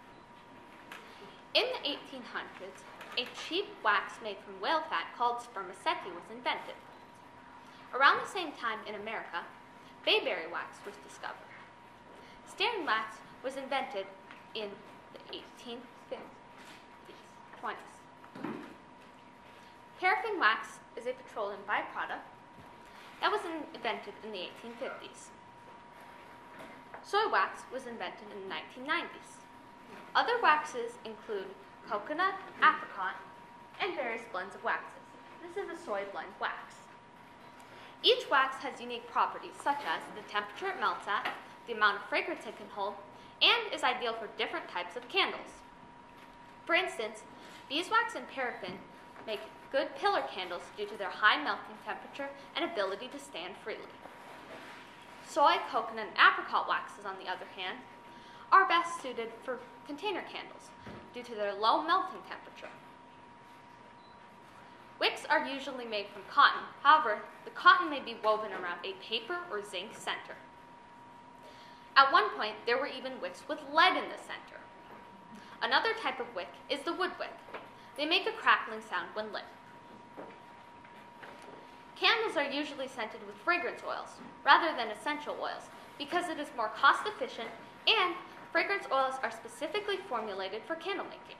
In the eighteen hundreds, a cheap wax made from whale fat called spermaceti was invented. Around the same time in America, bayberry wax was discovered. Stearin wax was invented in the eighteen fifties, twenties. Paraffin wax is a petroleum byproduct that was invented in the eighteen fifties. Soy wax was invented in the nineteen nineties. Other waxes include coconut, apricot, and various blends of waxes. This is a soy blend wax. Each wax has unique properties such as the temperature it melts at, the amount of fragrance it can hold, and is ideal for different types of candles. For instance, beeswax and paraffin make good pillar candles due to their high melting temperature and ability to stand freely. Soy, coconut, and apricot waxes, on the other hand, are best suited for container candles due to their low melting temperature. Wicks are usually made from cotton. However, the cotton may be woven around a paper or zinc center. At one point, there were even wicks with lead in the center. Another type of wick is the wood wick. They make a crackling sound when lit. Candles are usually scented with fragrance oils rather than essential oils because it is more cost efficient, and fragrance oils are specifically formulated for candle making.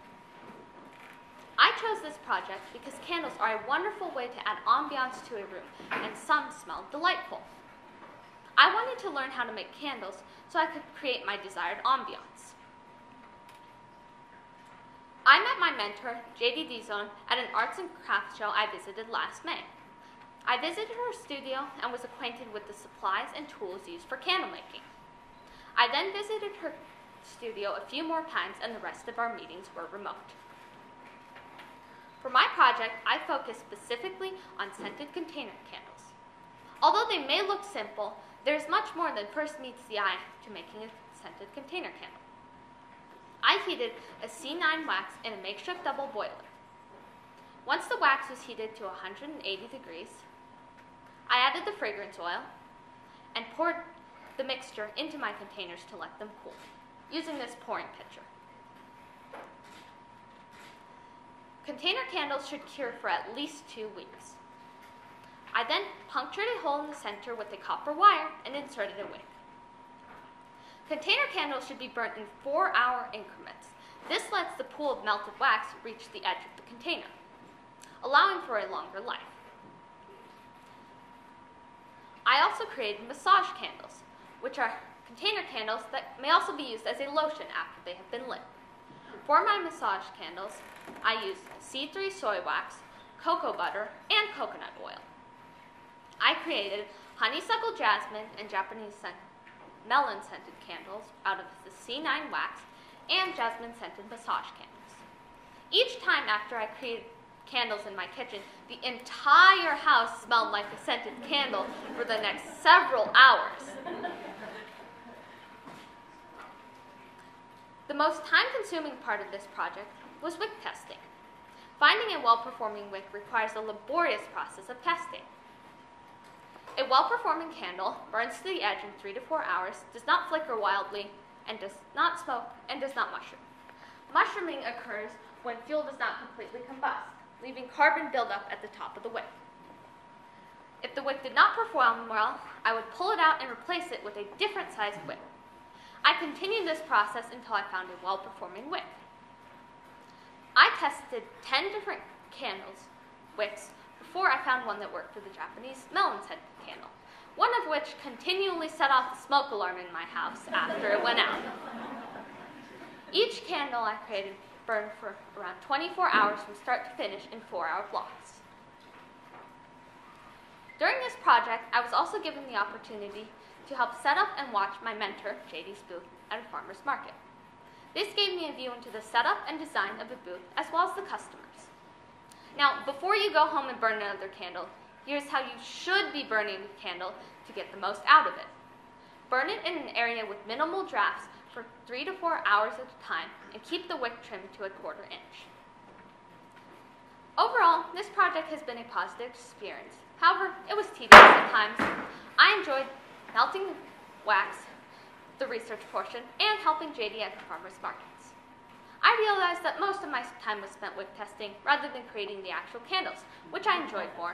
I chose this project because candles are a wonderful way to add ambiance to a room, and some smell delightful. I wanted to learn how to make candles so I could create my desired ambiance. I met my mentor, J D Dizon, at an arts and crafts show I visited last May. I visited her studio and was acquainted with the supplies and tools used for candle making. I then visited her studio a few more times, and the rest of our meetings were remote. For my project, I focused specifically on scented container candles. Although they may look simple, there is much more than first meets the eye to making a scented container candle. I heated a C nine wax in a makeshift double boiler. Once the wax was heated to one hundred eighty degrees, I added the fragrance oil and poured the mixture into my containers to let them cool, using this pouring pitcher. Container candles should cure for at least two weeks. I then punctured a hole in the center with a copper wire and inserted a wick. Container candles should be burnt in four-hour increments. This lets the pool of melted wax reach the edge of the container, allowing for a longer life. I also created massage candles, which are container candles that may also be used as a lotion after they have been lit. For my massage candles, I used C three soy wax, cocoa butter, and coconut oil. I created honeysuckle jasmine and Japanese scent, melon scented candles out of the C nine wax and jasmine-scented massage candles. Each time after I created candles in my kitchen, the entire house smelled like a scented candle for the next several hours. The most time-consuming part of this project was wick testing. Finding a well-performing wick requires a laborious process of testing. A well-performing candle burns to the edge in three to four hours, does not flicker wildly, and does not smoke, and does not mushroom. Mushrooming occurs when fuel does not completely combust, leaving carbon buildup at the top of the wick. If the wick did not perform well, I would pull it out and replace it with a different sized wick. I continued this process until I found a well-performing wick. I tested ten different candles, wicks, before I found one that worked for the Japanese melon-scented candle, one of which continually set off the smoke alarm in my house after it went out. Each candle I created burned for around twenty-four hours from start to finish in four-hour blocks. During this project, I was also given the opportunity to help set up and watch my mentor, J D's booth, at a farmer's market. This gave me a view into the setup and design of the booth, as well as the customers. Now, before you go home and burn another candle, here's how you should be burning the candle to get the most out of it. Burn it in an area with minimal drafts for three to four hours at a time, and keep the wick trimmed to a quarter inch. Overall, this project has been a positive experience. However, it was tedious at times. I enjoyed melting the wax, the research portion, and helping J D at the farmers markets. I realized that most of my time was spent wick testing rather than creating the actual candles, which I enjoyed more.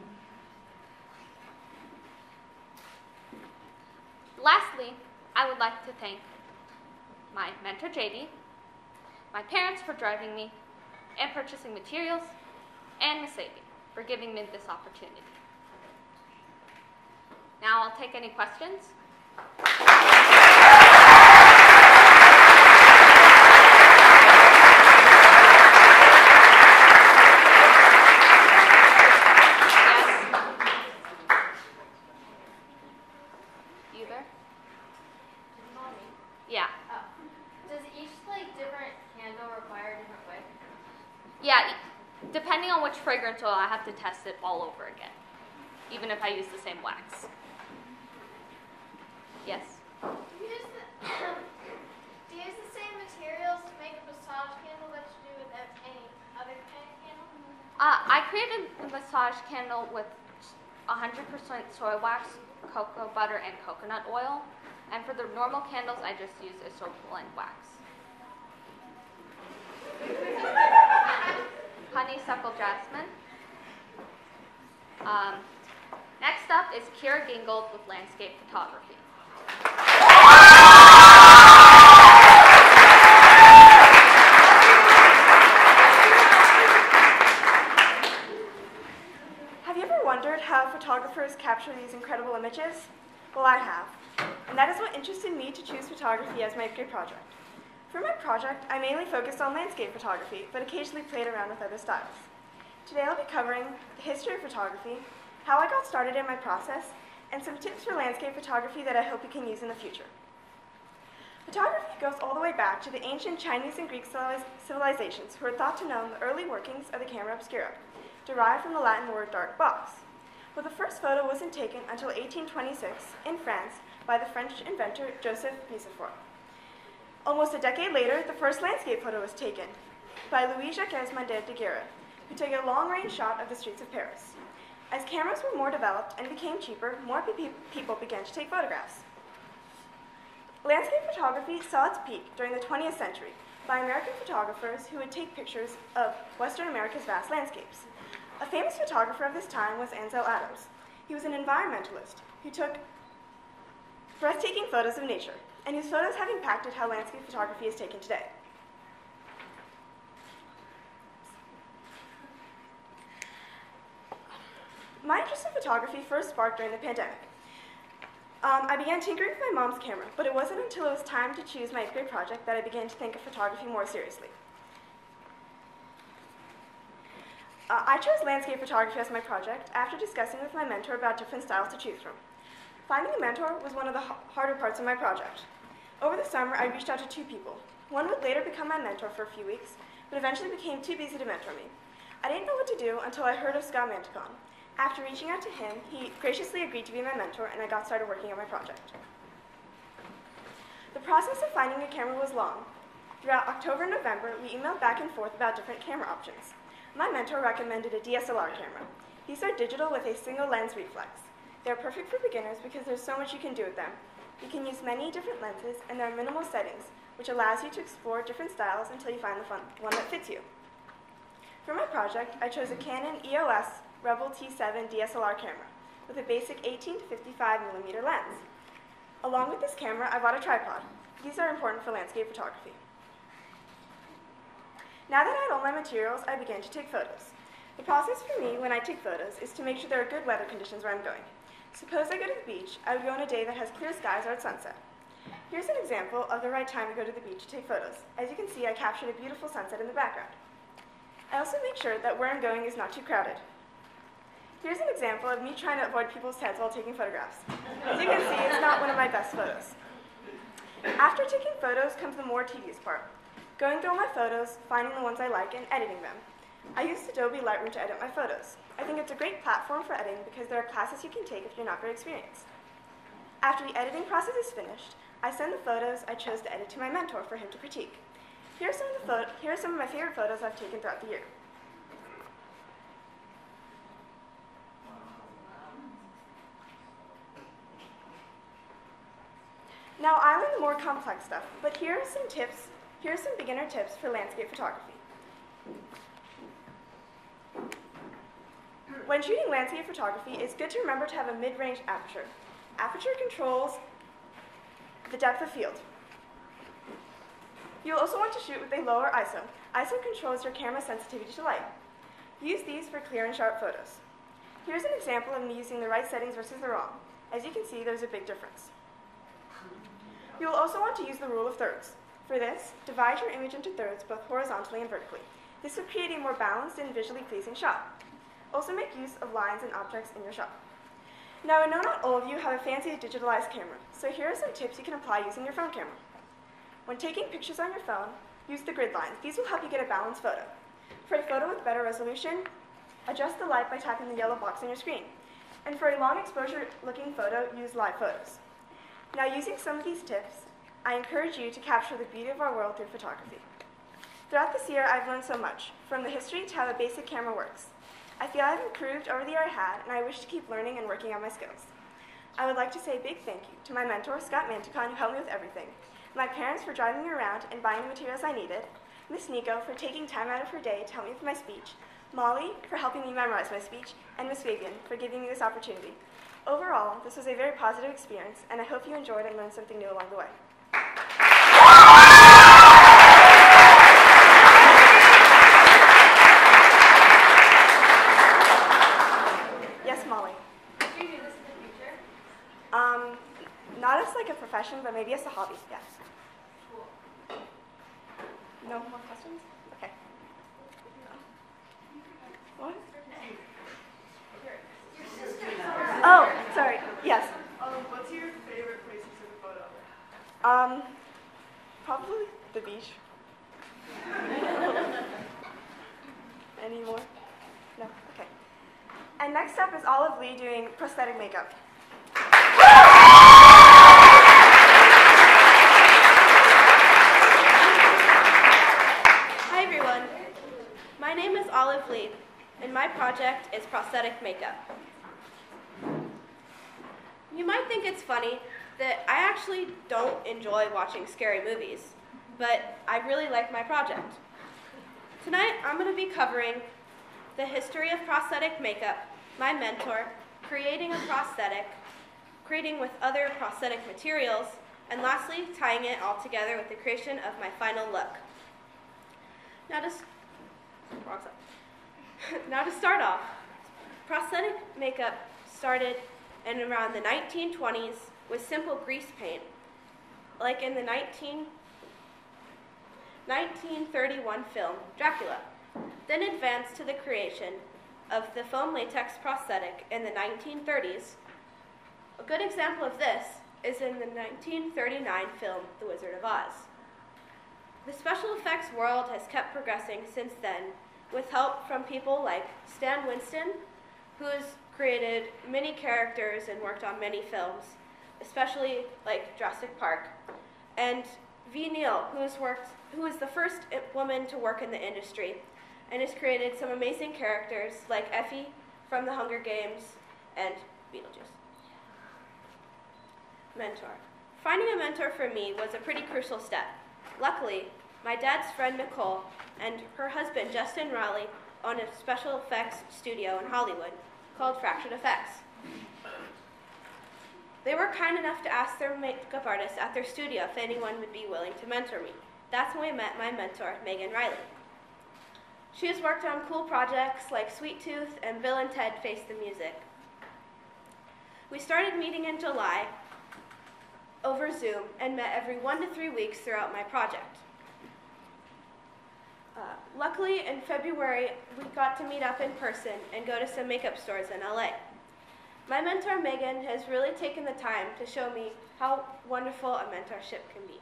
Lastly, I would like to thank my mentor, J D, my parents for driving me and purchasing materials, and Miss Avey for giving me this opportunity. Now I'll take any questions. Depending on which fragrance oil, I have to test it all over again, even if I use the same wax. Yes? Do you use the, do you use the same materials to make a massage candle that you do with any other kind of candle? Uh, I created a massage candle with one hundred percent soy wax, cocoa butter, and coconut oil. And for the normal candles, I just use a soap blend wax. Honeysuckle jasmine. Um, next up is Kira Gingold with landscape photography. Have you ever wondered how photographers capture these incredible images? Well, I have. And that is what interested me to choose photography as my eighth grade project. For my project, I mainly focused on landscape photography, but occasionally played around with other styles. Today I'll be covering the history of photography, how I got started in my process, and some tips for landscape photography that I hope you can use in the future. Photography goes all the way back to the ancient Chinese and Greek civilizations who are thought to know the early workings of the camera obscura, derived from the Latin word dark box. But the first photo wasn't taken until eighteen twenty-six in France by the French inventor Joseph Nicephore. Almost a decade later, the first landscape photo was taken by Louis-Jacques Mandel de Guérin, who took a long-range shot of the streets of Paris. As cameras were more developed and became cheaper, more pe people began to take photographs. Landscape photography saw its peak during the twentieth century by American photographers who would take pictures of Western America's vast landscapes. A famous photographer of this time was Ansel Adams. He was an environmentalist who took breathtaking photos of nature, and whose photos have impacted how landscape photography is taken today. My interest in photography first sparked during the pandemic. Um, I began tinkering with my mom's camera, but it wasn't until it was time to choose my eighth grade project that I began to think of photography more seriously. Uh, I chose landscape photography as my project after discussing with my mentor about different styles to choose from. Finding a mentor was one of the harder parts of my project. Over the summer, I reached out to two people, One would later become my mentor for a few weeks, but eventually became too busy to mentor me. I didn't know what to do until I heard of Scott Manticon. After reaching out to him, he graciously agreed to be my mentor, and I got started working on my project. The process of finding a camera was long. Throughout October and November, we emailed back and forth about different camera options. My mentor recommended a D S L R camera. These are digital with a single lens reflex. They are perfect for beginners because there's so much you can do with them. You can use many different lenses, and there are minimal settings, which allows you to explore different styles until you find the fun, one that fits you. For my project, I chose a Canon E O S Rebel T seven D S L R camera with a basic eighteen to fifty-five millimeter lens. Along with this camera, I bought a tripod. These are important for landscape photography. Now that I had all my materials, I began to take photos. The process for me when I take photos is to make sure there are good weather conditions where I'm going. Suppose I go to the beach, I would go on a day that has clear skies or at sunset. Here's an example of the right time to go to the beach to take photos. As you can see, I captured a beautiful sunset in the background. I also make sure that where I'm going is not too crowded. Here's an example of me trying to avoid people's heads while taking photographs. As you can see, it's not one of my best photos. After taking photos comes the more tedious part, going through all my photos, finding the ones I like, and editing them. I used Adobe Lightroom to edit my photos. I think it's a great platform for editing because there are classes you can take if you're not very experienced. After the editing process is finished, I send the photos I chose to edit to my mentor for him to critique. Here are some of, the pho- here are some of my favorite photos I've taken throughout the year. Now, I learned the more complex stuff, but here are some tips, here are some beginner tips for landscape photography. When shooting landscape photography, it's good to remember to have a mid-range aperture. Aperture controls the depth of field. You'll also want to shoot with a lower I S O. I S O controls your camera's sensitivity to light. Use these for clear and sharp photos. Here's an example of me using the right settings versus the wrong. As you can see, there's a big difference. You'll also want to use the rule of thirds. For this, divide your image into thirds both horizontally and vertically. This will create a more balanced and visually pleasing shot. Also make use of lines and objects in your shot. Now, I know not all of you have a fancy digitalized camera, so here are some tips you can apply using your phone camera. When taking pictures on your phone, use the grid lines. These will help you get a balanced photo. For a photo with better resolution, adjust the light by tapping the yellow box on your screen. And for a long exposure looking photo, use live photos. Now, using some of these tips, I encourage you to capture the beauty of our world through photography. Throughout this year, I've learned so much, from the history to how a basic camera works. I feel I've improved over the year I had, and I wish to keep learning and working on my skills. I would like to say a big thank you to my mentor, Scott Manticon, who helped me with everything, my parents for driving me around and buying the materials I needed, Miss Nico for taking time out of her day to help me with my speech, Molly for helping me memorize my speech, and Miss Fabian for giving me this opportunity. Overall, this was a very positive experience, and I hope you enjoyed and learned something new along the way. Yes, Molly? Do you do this in the future? Um, not as like a profession, but maybe as a hobby, yes. Cool. No more questions? Okay. What? Oh, sorry. Yes. Um, what's your favorite place to take a photo? Um, probably the beach. Any more? No? Okay. And next up is Olive Lee doing prosthetic makeup. Hi everyone. My name is Olive Lee, and my project is prosthetic makeup. You might think it's funny that I actually don't enjoy watching scary movies, but I really like my project. Tonight, I'm going to be covering the history of prosthetic makeup, my mentor, creating a prosthetic, creating with other prosthetic materials, and lastly, tying it all together with the creation of my final look. Now to, wrong side. Now to start off, prosthetic makeup started in around the nineteen twenties with simple grease paint, like in the nineteen thirty-one film Dracula, then advanced to the creation of the foam latex prosthetic in the nineteen thirties. A good example of this is in the nineteen thirty-nine film The Wizard of Oz. the special effects world has kept progressing since then, with help from people like Stan Winston, who has created many characters and worked on many films, especially like Jurassic Park, and V. Neal, who has worked, who is the first woman to work in the industry, and has created some amazing characters like Effie from The Hunger Games and Beetlejuice. Mentor. Finding a mentor for me was a pretty crucial step. Luckily, my dad's friend Nicole and her husband Justin Raleigh own a special effects studio in Hollywood called Fractured Effects. They were kind enough to ask their makeup artists at their studio if anyone would be willing to mentor me. That's when I met my mentor, Megan Riley. She has worked on cool projects like Sweet Tooth and Bill and Ted Face the Music. We started meeting in July over Zoom and met every one to three weeks throughout my project. Uh, luckily, in February, we got to meet up in person and go to some makeup stores in L A. My mentor, Megan, has really taken the time to show me how wonderful a mentorship can be.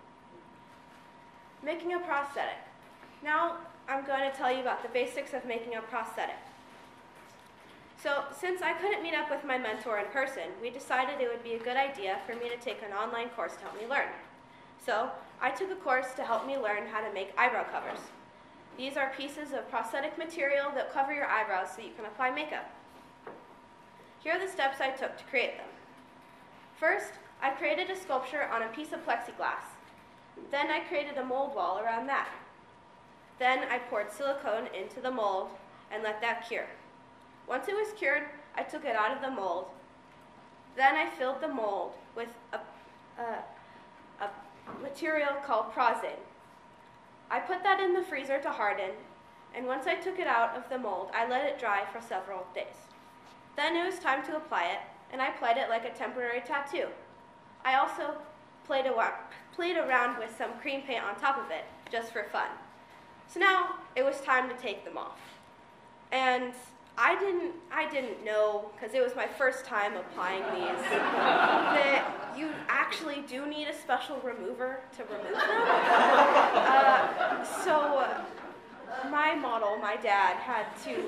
Making a prosthetic. Now, I'm going to tell you about the basics of making a prosthetic. So, since I couldn't meet up with my mentor in person, we decided it would be a good idea for me to take an online course to help me learn. So, I took a course to help me learn how to make eyebrow covers. These are pieces of prosthetic material that cover your eyebrows so you can apply makeup. Here are the steps I took to create them. First, I created a sculpture on a piece of plexiglass. Then I created a mold wall around that. Then I poured silicone into the mold and let that cure. Once it was cured, I took it out of the mold. Then I filled the mold with a, a, a material called Prozane. I put that in the freezer to harden, and once I took it out of the mold, I let it dry for several days. Then it was time to apply it, and I applied it like a temporary tattoo. I also played, a, played around with some cream paint on top of it, just for fun. So now it was time to take them off. And I didn't, I didn't know, because it was my first time applying these, that you actually do need a special remover to remove them. Uh, so uh, my model, my dad, had to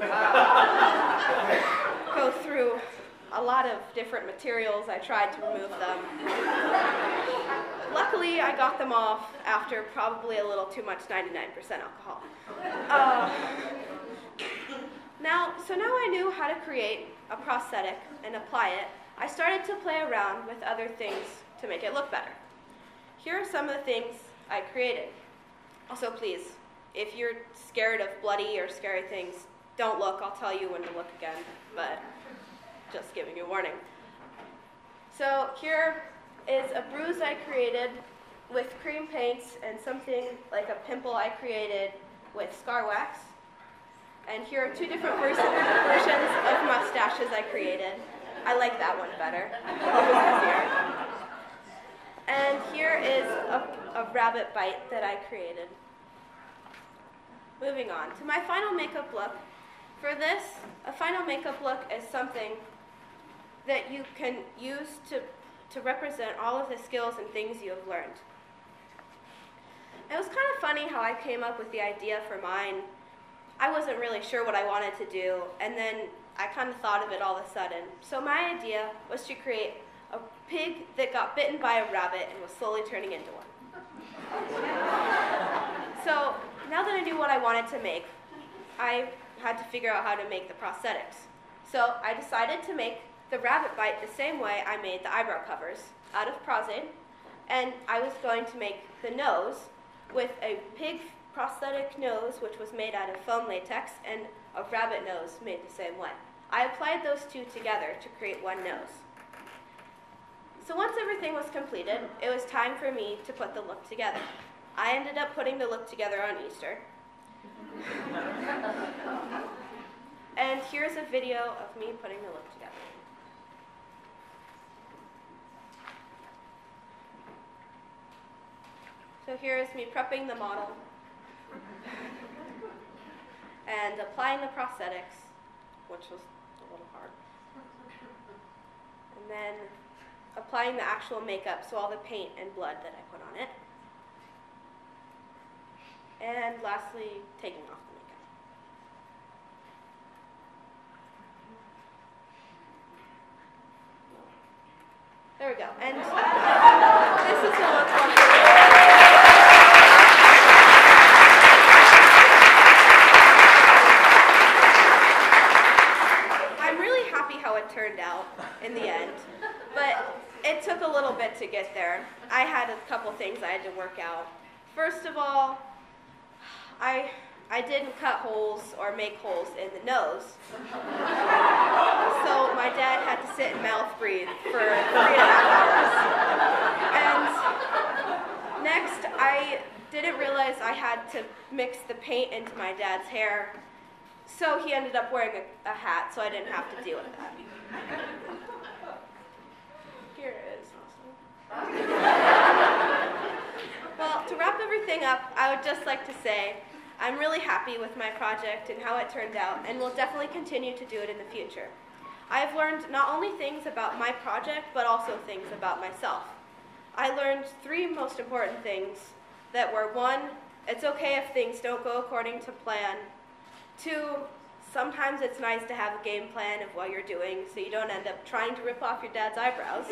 uh, go through a lot of different materials. I tried to remove them. Luckily, I got them off after probably a little too much ninety-nine percent alcohol. Uh, Now, so now I knew how to create a prosthetic and apply it, I started to play around with other things to make it look better. Here are some of the things I created. Also, please, if you're scared of bloody or scary things, don't look. I'll tell you when to look again, but just giving you a warning. So here is a bruise I created with cream paints and something like a pimple I created with scar wax. And here are two different vers versions of mustaches I created. I like that one better. It was easier. And here is a, a rabbit bite that I created. Moving on to my final makeup look. For this, a final makeup look is something that you can use to, to represent all of the skills and things you have learned. It was kind of funny how I came up with the idea for mine. I wasn't really sure what I wanted to do, and then I kind of thought of it all of a sudden. So my idea was to create a pig that got bitten by a rabbit and was slowly turning into one. So now that I knew what I wanted to make, I had to figure out how to make the prosthetics. So I decided to make the rabbit bite the same way I made the eyebrow covers, out of Prozane, and I was going to make the nose with a pig prosthetic nose, which was made out of foam latex, and a rabbit nose made the same way. I applied those two together to create one nose. So once everything was completed, it was time for me to put the look together. I ended up putting the look together on Easter. And here's a video of me putting the look together. So here is me prepping the model and applying the prosthetics, which was a little hard. And then applying the actual makeup, so all the paint and blood that I put on it. And lastly, taking off the makeup. There we go. And this is what looks like. I'm really happy how it turned out in the end, but it took a little bit to get there. I had a couple things I had to work out. First of all, I I didn't cut holes or make holes in the nose. So my dad had to sit and mouth breathe for three and a half hours. And next, I didn't realize I had to mix the paint into my dad's hair. So he ended up wearing a, a hat, so I didn't have to deal with that. Here it is. Well, to wrap everything up, I would just like to say I'm really happy with my project and how it turned out, and will definitely continue to do it in the future. I've learned not only things about my project, but also things about myself. I learned three most important things that were: one, it's okay if things don't go according to plan; two, sometimes it's nice to have a game plan of what you're doing so you don't end up trying to rip off your dad's eyebrows;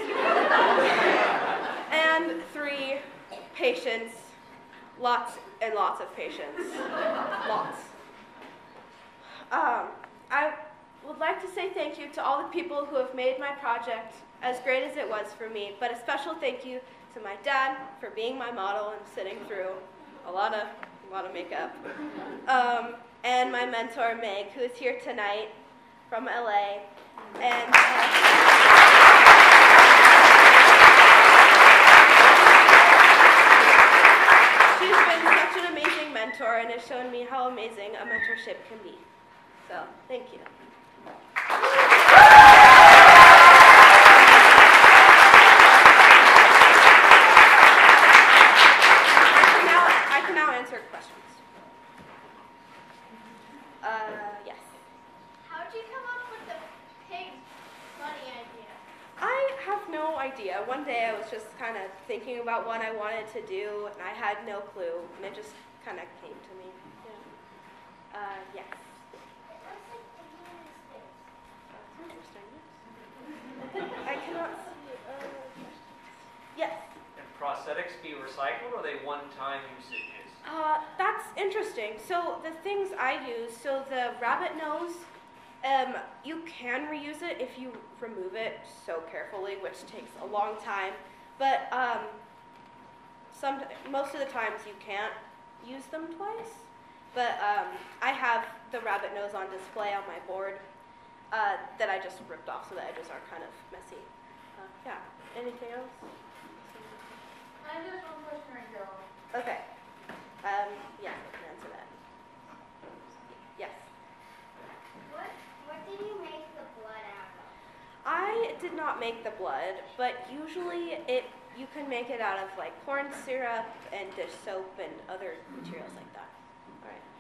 and three, patience. Lots and lots of patience. Lots. Um, I would like to say thank you to all the people who have made my project as great as it was for me, but a special thank you to my dad for being my model and sitting through a lot of, a lot of makeup, um, and my mentor, Meg, who is here tonight from L A, and uh, she's been such an amazing mentor and has shown me how amazing a mentorship can be. So, thank you. Now, I can now answer questions. Uh, yes. How did you come up with the pig bunny idea? I have no idea. One day I was just kind of thinking about what I wanted to do, and I had no clue, and it just kind of came to me. Yeah. Uh, yes. That's interesting. I cannot see it. Uh, yes. Can prosthetics be recycled, or are they one-time usages? Uh, that's interesting. So the things I use, so the rabbit nose, um, you can reuse it if you remove it so carefully, which takes a long time. But um, some, most of the times you can't use them twice. But um, I have the rabbit nose on display on my board uh, that I just ripped off so the edges are kind of messy. Uh, yeah. Anything else? I just one question right here. Okay. Um, yeah, I can answer that. Yes. What, what did you make the blood out of? I did not make the blood, but usually it you can make it out of like corn syrup and dish soap and other materials like that. All right.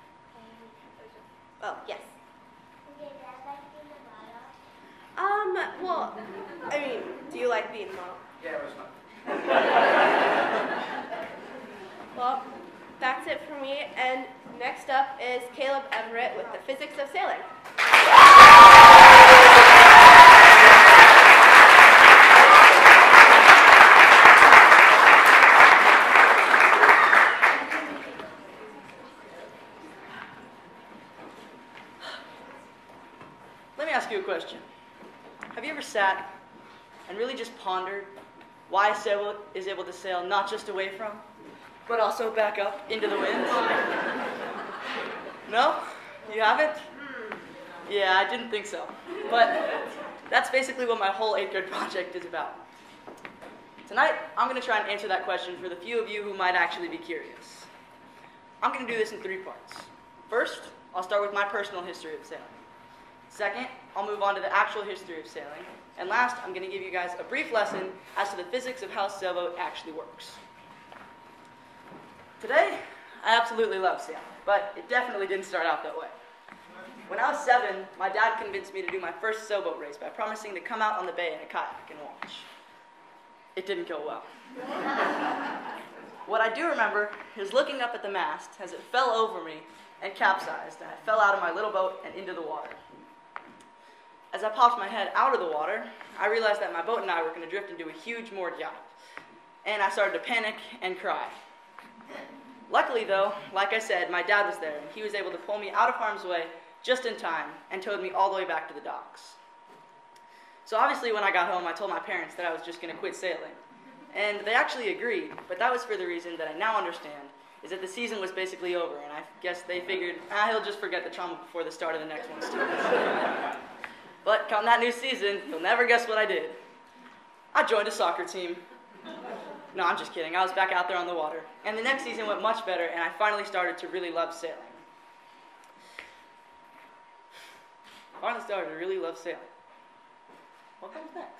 Oh, yes. Okay, Dad, like being the model? Um, well, I mean, do you like being a model? Yeah, it was fun. Well, that's it for me, and next up is Caleb Everett with the Physics of Sailing. Let me ask you a question. Have you ever sat and really just pondered why a sailboat is able to sail not just away from, but also back up into the wind? No? You haven't? Yeah, I didn't think so. But that's basically what my whole eighth grade project is about. Tonight, I'm going to try and answer that question for the few of you who might actually be curious. I'm going to do this in three parts. First, I'll start with my personal history of sailing. Second, I'll move on to the actual history of sailing. And last, I'm going to give you guys a brief lesson as to the physics of how a sailboat actually works. Today, I absolutely love sailing, but it definitely didn't start out that way. When I was seven, my dad convinced me to do my first sailboat race by promising to come out on the bay in a kayak and watch. It didn't go well. What I do remember is looking up at the mast as it fell over me and capsized, and I fell out of my little boat and into the water. As I popped my head out of the water, I realized that my boat and I were going to drift into a huge moored yacht, and I started to panic and cry. Luckily, though, like I said, my dad was there, and he was able to pull me out of harm's way just in time and towed me all the way back to the docks. So obviously, when I got home, I told my parents that I was just going to quit sailing. And they actually agreed, but that was for the reason that I now understand, is that the season was basically over, and I guess they figured, ah, he'll just forget the trauma before the start of the next one starts. But come that new season, you'll never guess what I did. I joined a soccer team. No, I'm just kidding. I was back out there on the water. And the next season went much better, and I finally started to really love sailing. Finally started to really love sailing. What comes next?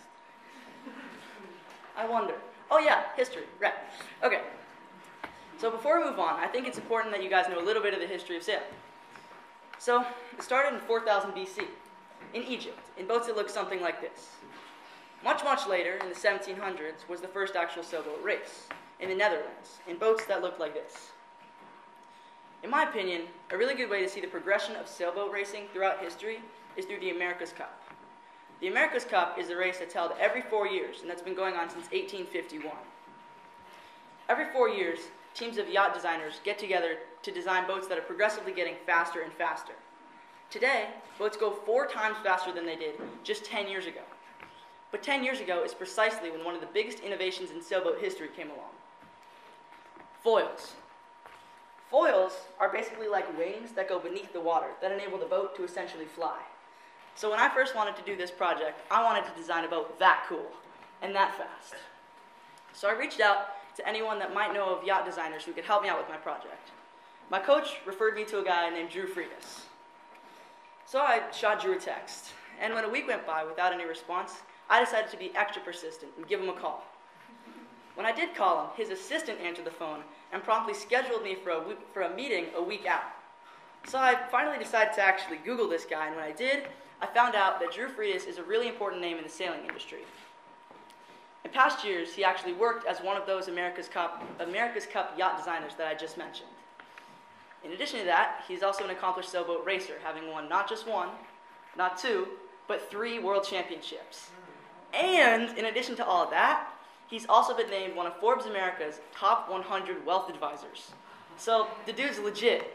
I wonder. Oh yeah, history, right. Okay. So before we move on, I think it's important that you guys know a little bit of the history of sailing. So, it started in four thousand B C, in Egypt, in boats that looked something like this. Much, much later, in the seventeen hundreds, was the first actual sailboat race, in the Netherlands, in boats that looked like this. In my opinion, a really good way to see the progression of sailboat racing throughout history is through the America's Cup. The America's Cup is a race that's held every four years, and that's been going on since eighteen fifty-one. Every four years, teams of yacht designers get together to design boats that are progressively getting faster and faster. Today, boats go four times faster than they did just ten years ago. But ten years ago is precisely when one of the biggest innovations in sailboat history came along. Foils. Foils are basically like wings that go beneath the water that enable the boat to essentially fly. So when I first wanted to do this project, I wanted to design a boat that cool and that fast. So I reached out to anyone that might know of yacht designers who could help me out with my project. My coach referred me to a guy named Drew Freitas. So I shot Drew a text, and when a week went by without any response, I decided to be extra persistent and give him a call. When I did call him, his assistant answered the phone and promptly scheduled me for a, week, for a meeting a week out. So I finally decided to actually Google this guy, and when I did, I found out that Drew Freitas is a really important name in the sailing industry. In past years, he actually worked as one of those America's Cup, America's Cup yacht designers that I just mentioned. In addition to that, he's also an accomplished sailboat racer, having won not just one, not two, but three world championships. And in addition to all of that, he's also been named one of Forbes America's top one hundred wealth advisors. So the dude's legit.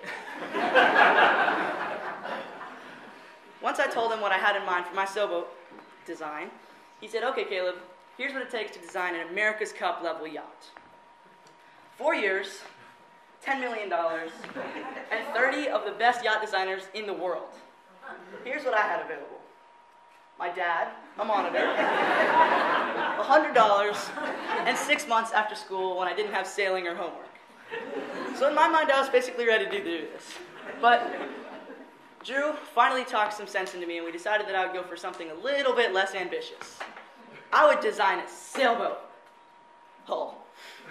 Once I told him what I had in mind for my sailboat design, he said, okay, Caleb, here's what it takes to design an America's Cup level yacht. Four years, ten million dollars, and thirty of the best yacht designers in the world. Here's what I had available. My dad, a monitor, one hundred dollars, and six months after school when I didn't have sailing or homework. So in my mind, I was basically ready to do this. But Drew finally talked some sense into me, and we decided that I would go for something a little bit less ambitious. I would design a sailboat hull.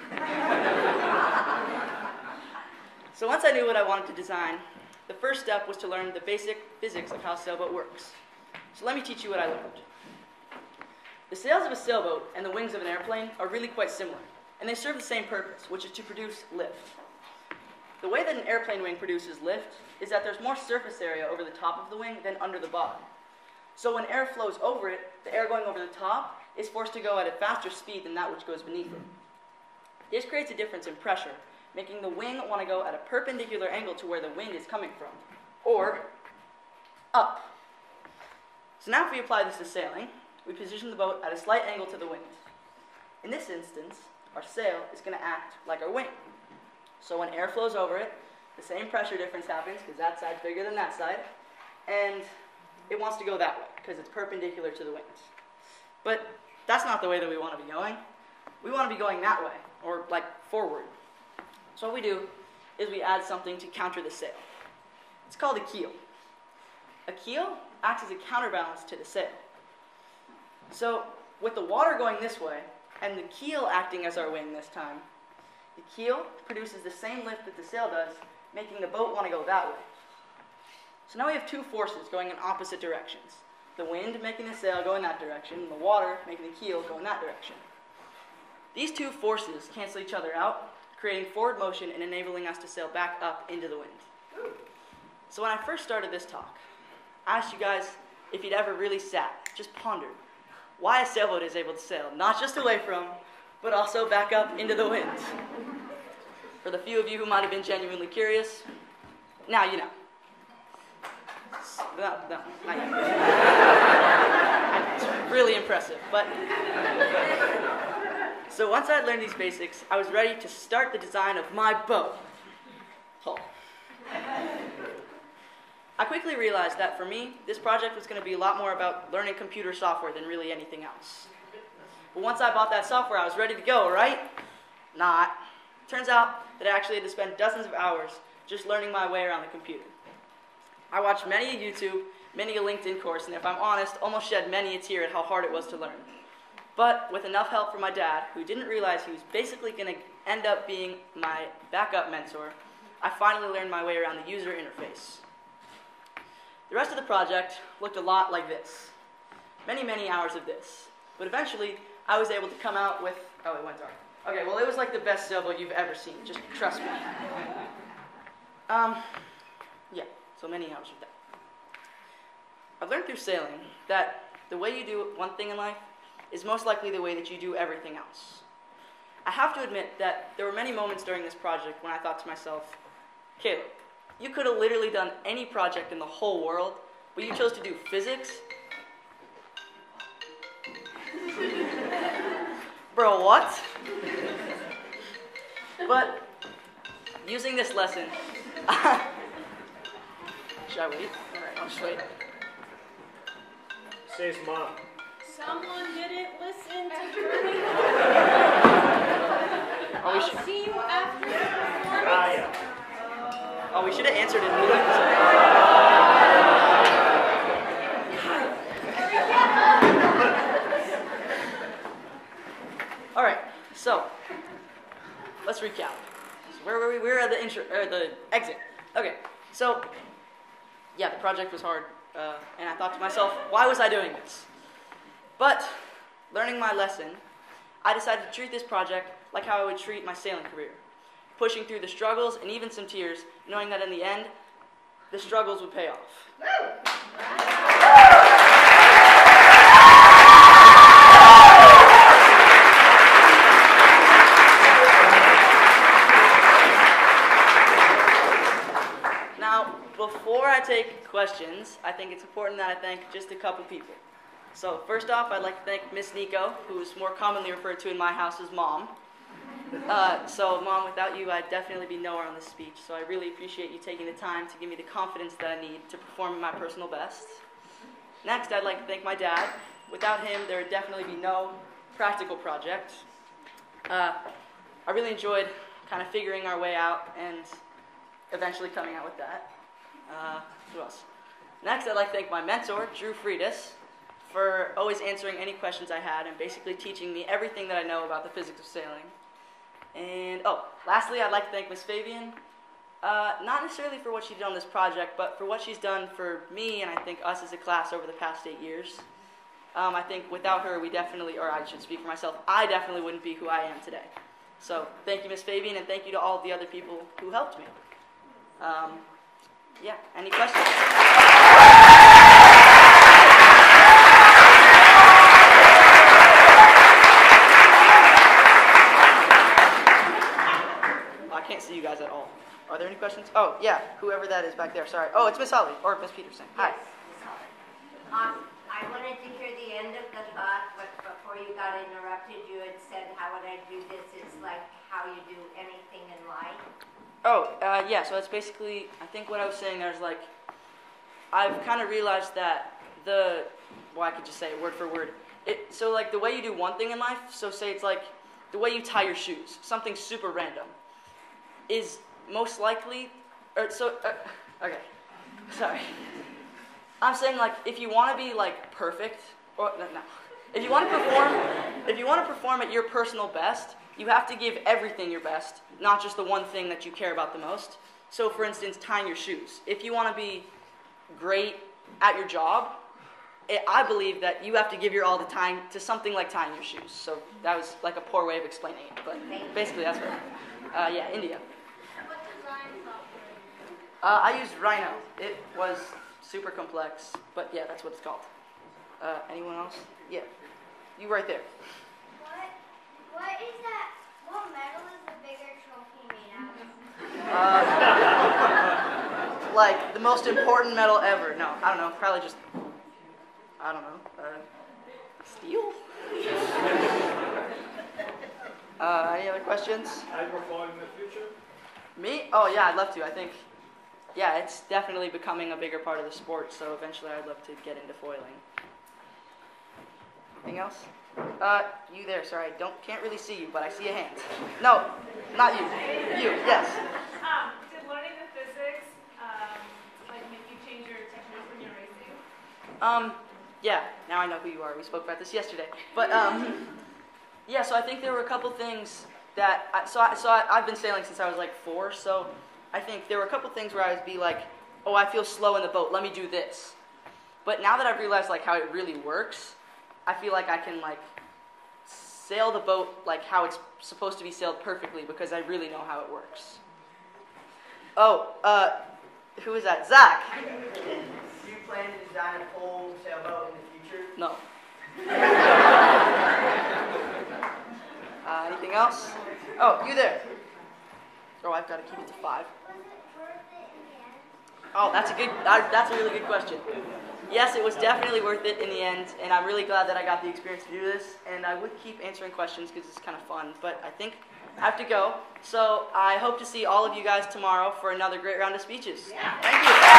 So once I knew what I wanted to design, the first step was to learn the basic physics of how a sailboat works. So let me teach you what I learned. The sails of a sailboat and the wings of an airplane are really quite similar, and they serve the same purpose, which is to produce lift. The way that an airplane wing produces lift is that there's more surface area over the top of the wing than under the bottom. So when air flows over it, the air going over the top is forced to go at a faster speed than that which goes beneath it. This creates a difference in pressure, making the wing want to go at a perpendicular angle to where the wind is coming from, or up. So now if we apply this to sailing, we position the boat at a slight angle to the wind. In this instance, our sail is going to act like our wing. So when air flows over it, the same pressure difference happens, because that side's bigger than that side, and it wants to go that way, because it's perpendicular to the wind. But that's not the way that we want to be going. We want to be going that way, or like forward. So what we do is we add something to counter the sail. It's called a keel. A keel acts as a counterbalance to the sail. So with the water going this way, and the keel acting as our wing this time, the keel produces the same lift that the sail does, making the boat want to go that way. So now we have two forces going in opposite directions. The wind making the sail go in that direction, and the water making the keel go in that direction. These two forces cancel each other out, creating forward motion and enabling us to sail back up into the wind. So when I first started this talk, I asked you guys if you'd ever really sat, just pondered, why a sailboat is able to sail, not just away from, but also back up into the wind. For the few of you who might have been genuinely curious, now you know. No, no, not yet. It's really impressive, but... So once I had learned these basics, I was ready to start the design of my boat. Hull. I quickly realized that for me, this project was going to be a lot more about learning computer software than really anything else. But once I bought that software, I was ready to go, right? Not. Turns out that I actually had to spend dozens of hours just learning my way around the computer. I watched many a YouTube, many a LinkedIn course, and if I'm honest, almost shed many a tear at how hard it was to learn. But with enough help from my dad, who didn't realize he was basically going to end up being my backup mentor, I finally learned my way around the user interface. The rest of the project looked a lot like this. Many, many hours of this. But eventually, I was able to come out with... Oh, it went dark. Okay, well, it was like the best sailboat you've ever seen. Just trust me. Um, yeah, so many hours of that. I've learned through sailing that the way you do one thing in life is most likely the way that you do everything else. I have to admit that there were many moments during this project when I thought to myself, Caleb, you could have literally done any project in the whole world, but you chose to do physics? Bro, what? But using this lesson, should I wait? All right, I'll just wait. Says mom. Someone didn't listen to me. Oh, we I'll should... see you after the performance. Ah, yeah. Oh, we should have answered it. All right, so let's recap. So where were we? We were at the intro, or the exit. Okay, so yeah, the project was hard, uh, and I thought to myself, why was I doing this? But learning my lesson, I decided to treat this project like how I would treat my sailing career, pushing through the struggles and even some tears, knowing that in the end, the struggles would pay off. Now, before I take questions, I think it's important that I thank just a couple people. So first off, I'd like to thank Miss Nico, who is more commonly referred to in my house as Mom. Uh, so, Mom, without you, I'd definitely be nowhere on this speech. So I really appreciate you taking the time to give me the confidence that I need to perform at my personal best. Next, I'd like to thank my dad. Without him, there would definitely be no practical project. Uh, I really enjoyed kind of figuring our way out and eventually coming out with that. Uh, who else? Next, I'd like to thank my mentor, Drew Friedis, for always answering any questions I had and basically teaching me everything that I know about the physics of sailing. And, oh, lastly, I'd like to thank Miss Fabian, uh, not necessarily for what she did on this project, but for what she's done for me and I think us as a class over the past eight years. Um, I think without her, we definitely, or I should speak for myself, I definitely wouldn't be who I am today. So thank you, Miss Fabian, and thank you to all of the other people who helped me. Um, yeah, any questions? I can't see you guys at all. Are there any questions? Oh, yeah, whoever that is back there, sorry. Oh, it's Miss Holly, or Miss Peterson. Hi. Yes, Miss Holly. Um, I wanted to hear the end of the thought, but before you got interrupted, you had said, how would I do this? It's like how you do anything in life. Oh, uh, yeah, so that's basically, I think what I was saying there is like, I've kind of realized that the, well, I could just say it word for word. It, so like the way you do one thing in life, so say it's like the way you tie your shoes, something super random, is most likely, or so, uh, okay, sorry. I'm saying like if you want to be like perfect, or no, no. If you want to perform, if you want to perform at your personal best, you have to give everything your best, not just the one thing that you care about the most. So for instance, tying your shoes. If you want to be great at your job, it, I believe that you have to give your all the time to something like tying your shoes. So that was like a poor way of explaining it, but basically that's what I mean. Uh, yeah, India. What design software? Uh, I used Rhino. It was super complex, but yeah, that's what it's called. Uh, anyone else? Yeah, you right there. What, what is that? What metal is the bigger trophy made out of? Uh, like the most important metal ever. No, I don't know. Probably just, I don't know. Uh, steel? uh, any other questions? Hydrofoil in the future? Me? Oh yeah, I'd love to. I think, yeah, it's definitely becoming a bigger part of the sport. So eventually, I'd love to get into foiling. Anything else? Uh, you there? Sorry, I don't can't really see you, but I see a hand. No, not you. You, yes. Um, did learning the physics um, like make you change your technique when you're racing? Um, yeah. Now I know who you are. We spoke about this yesterday. But um, yeah. So I think there were a couple things that I, so I, so I, I've been sailing since I was like four. So I think there were a couple things where I would be like, oh, I feel slow in the boat. Let me do this. But now that I've realized like how it really works, I feel like I can like sail the boat like how it's supposed to be sailed perfectly because I really know how it works. Oh, uh, who is that? Zach. Do you plan to design a pole sailboat in the future? No. uh, anything else? Oh, you there. Oh, I've got to keep it to five. Oh, that's a good. That, that's a really good question. Yes, it was definitely worth it in the end, and I'm really glad that I got the experience to do this, and I would keep answering questions because it's kind of fun, but I think I have to go. So I hope to see all of you guys tomorrow for another great round of speeches. Thank you.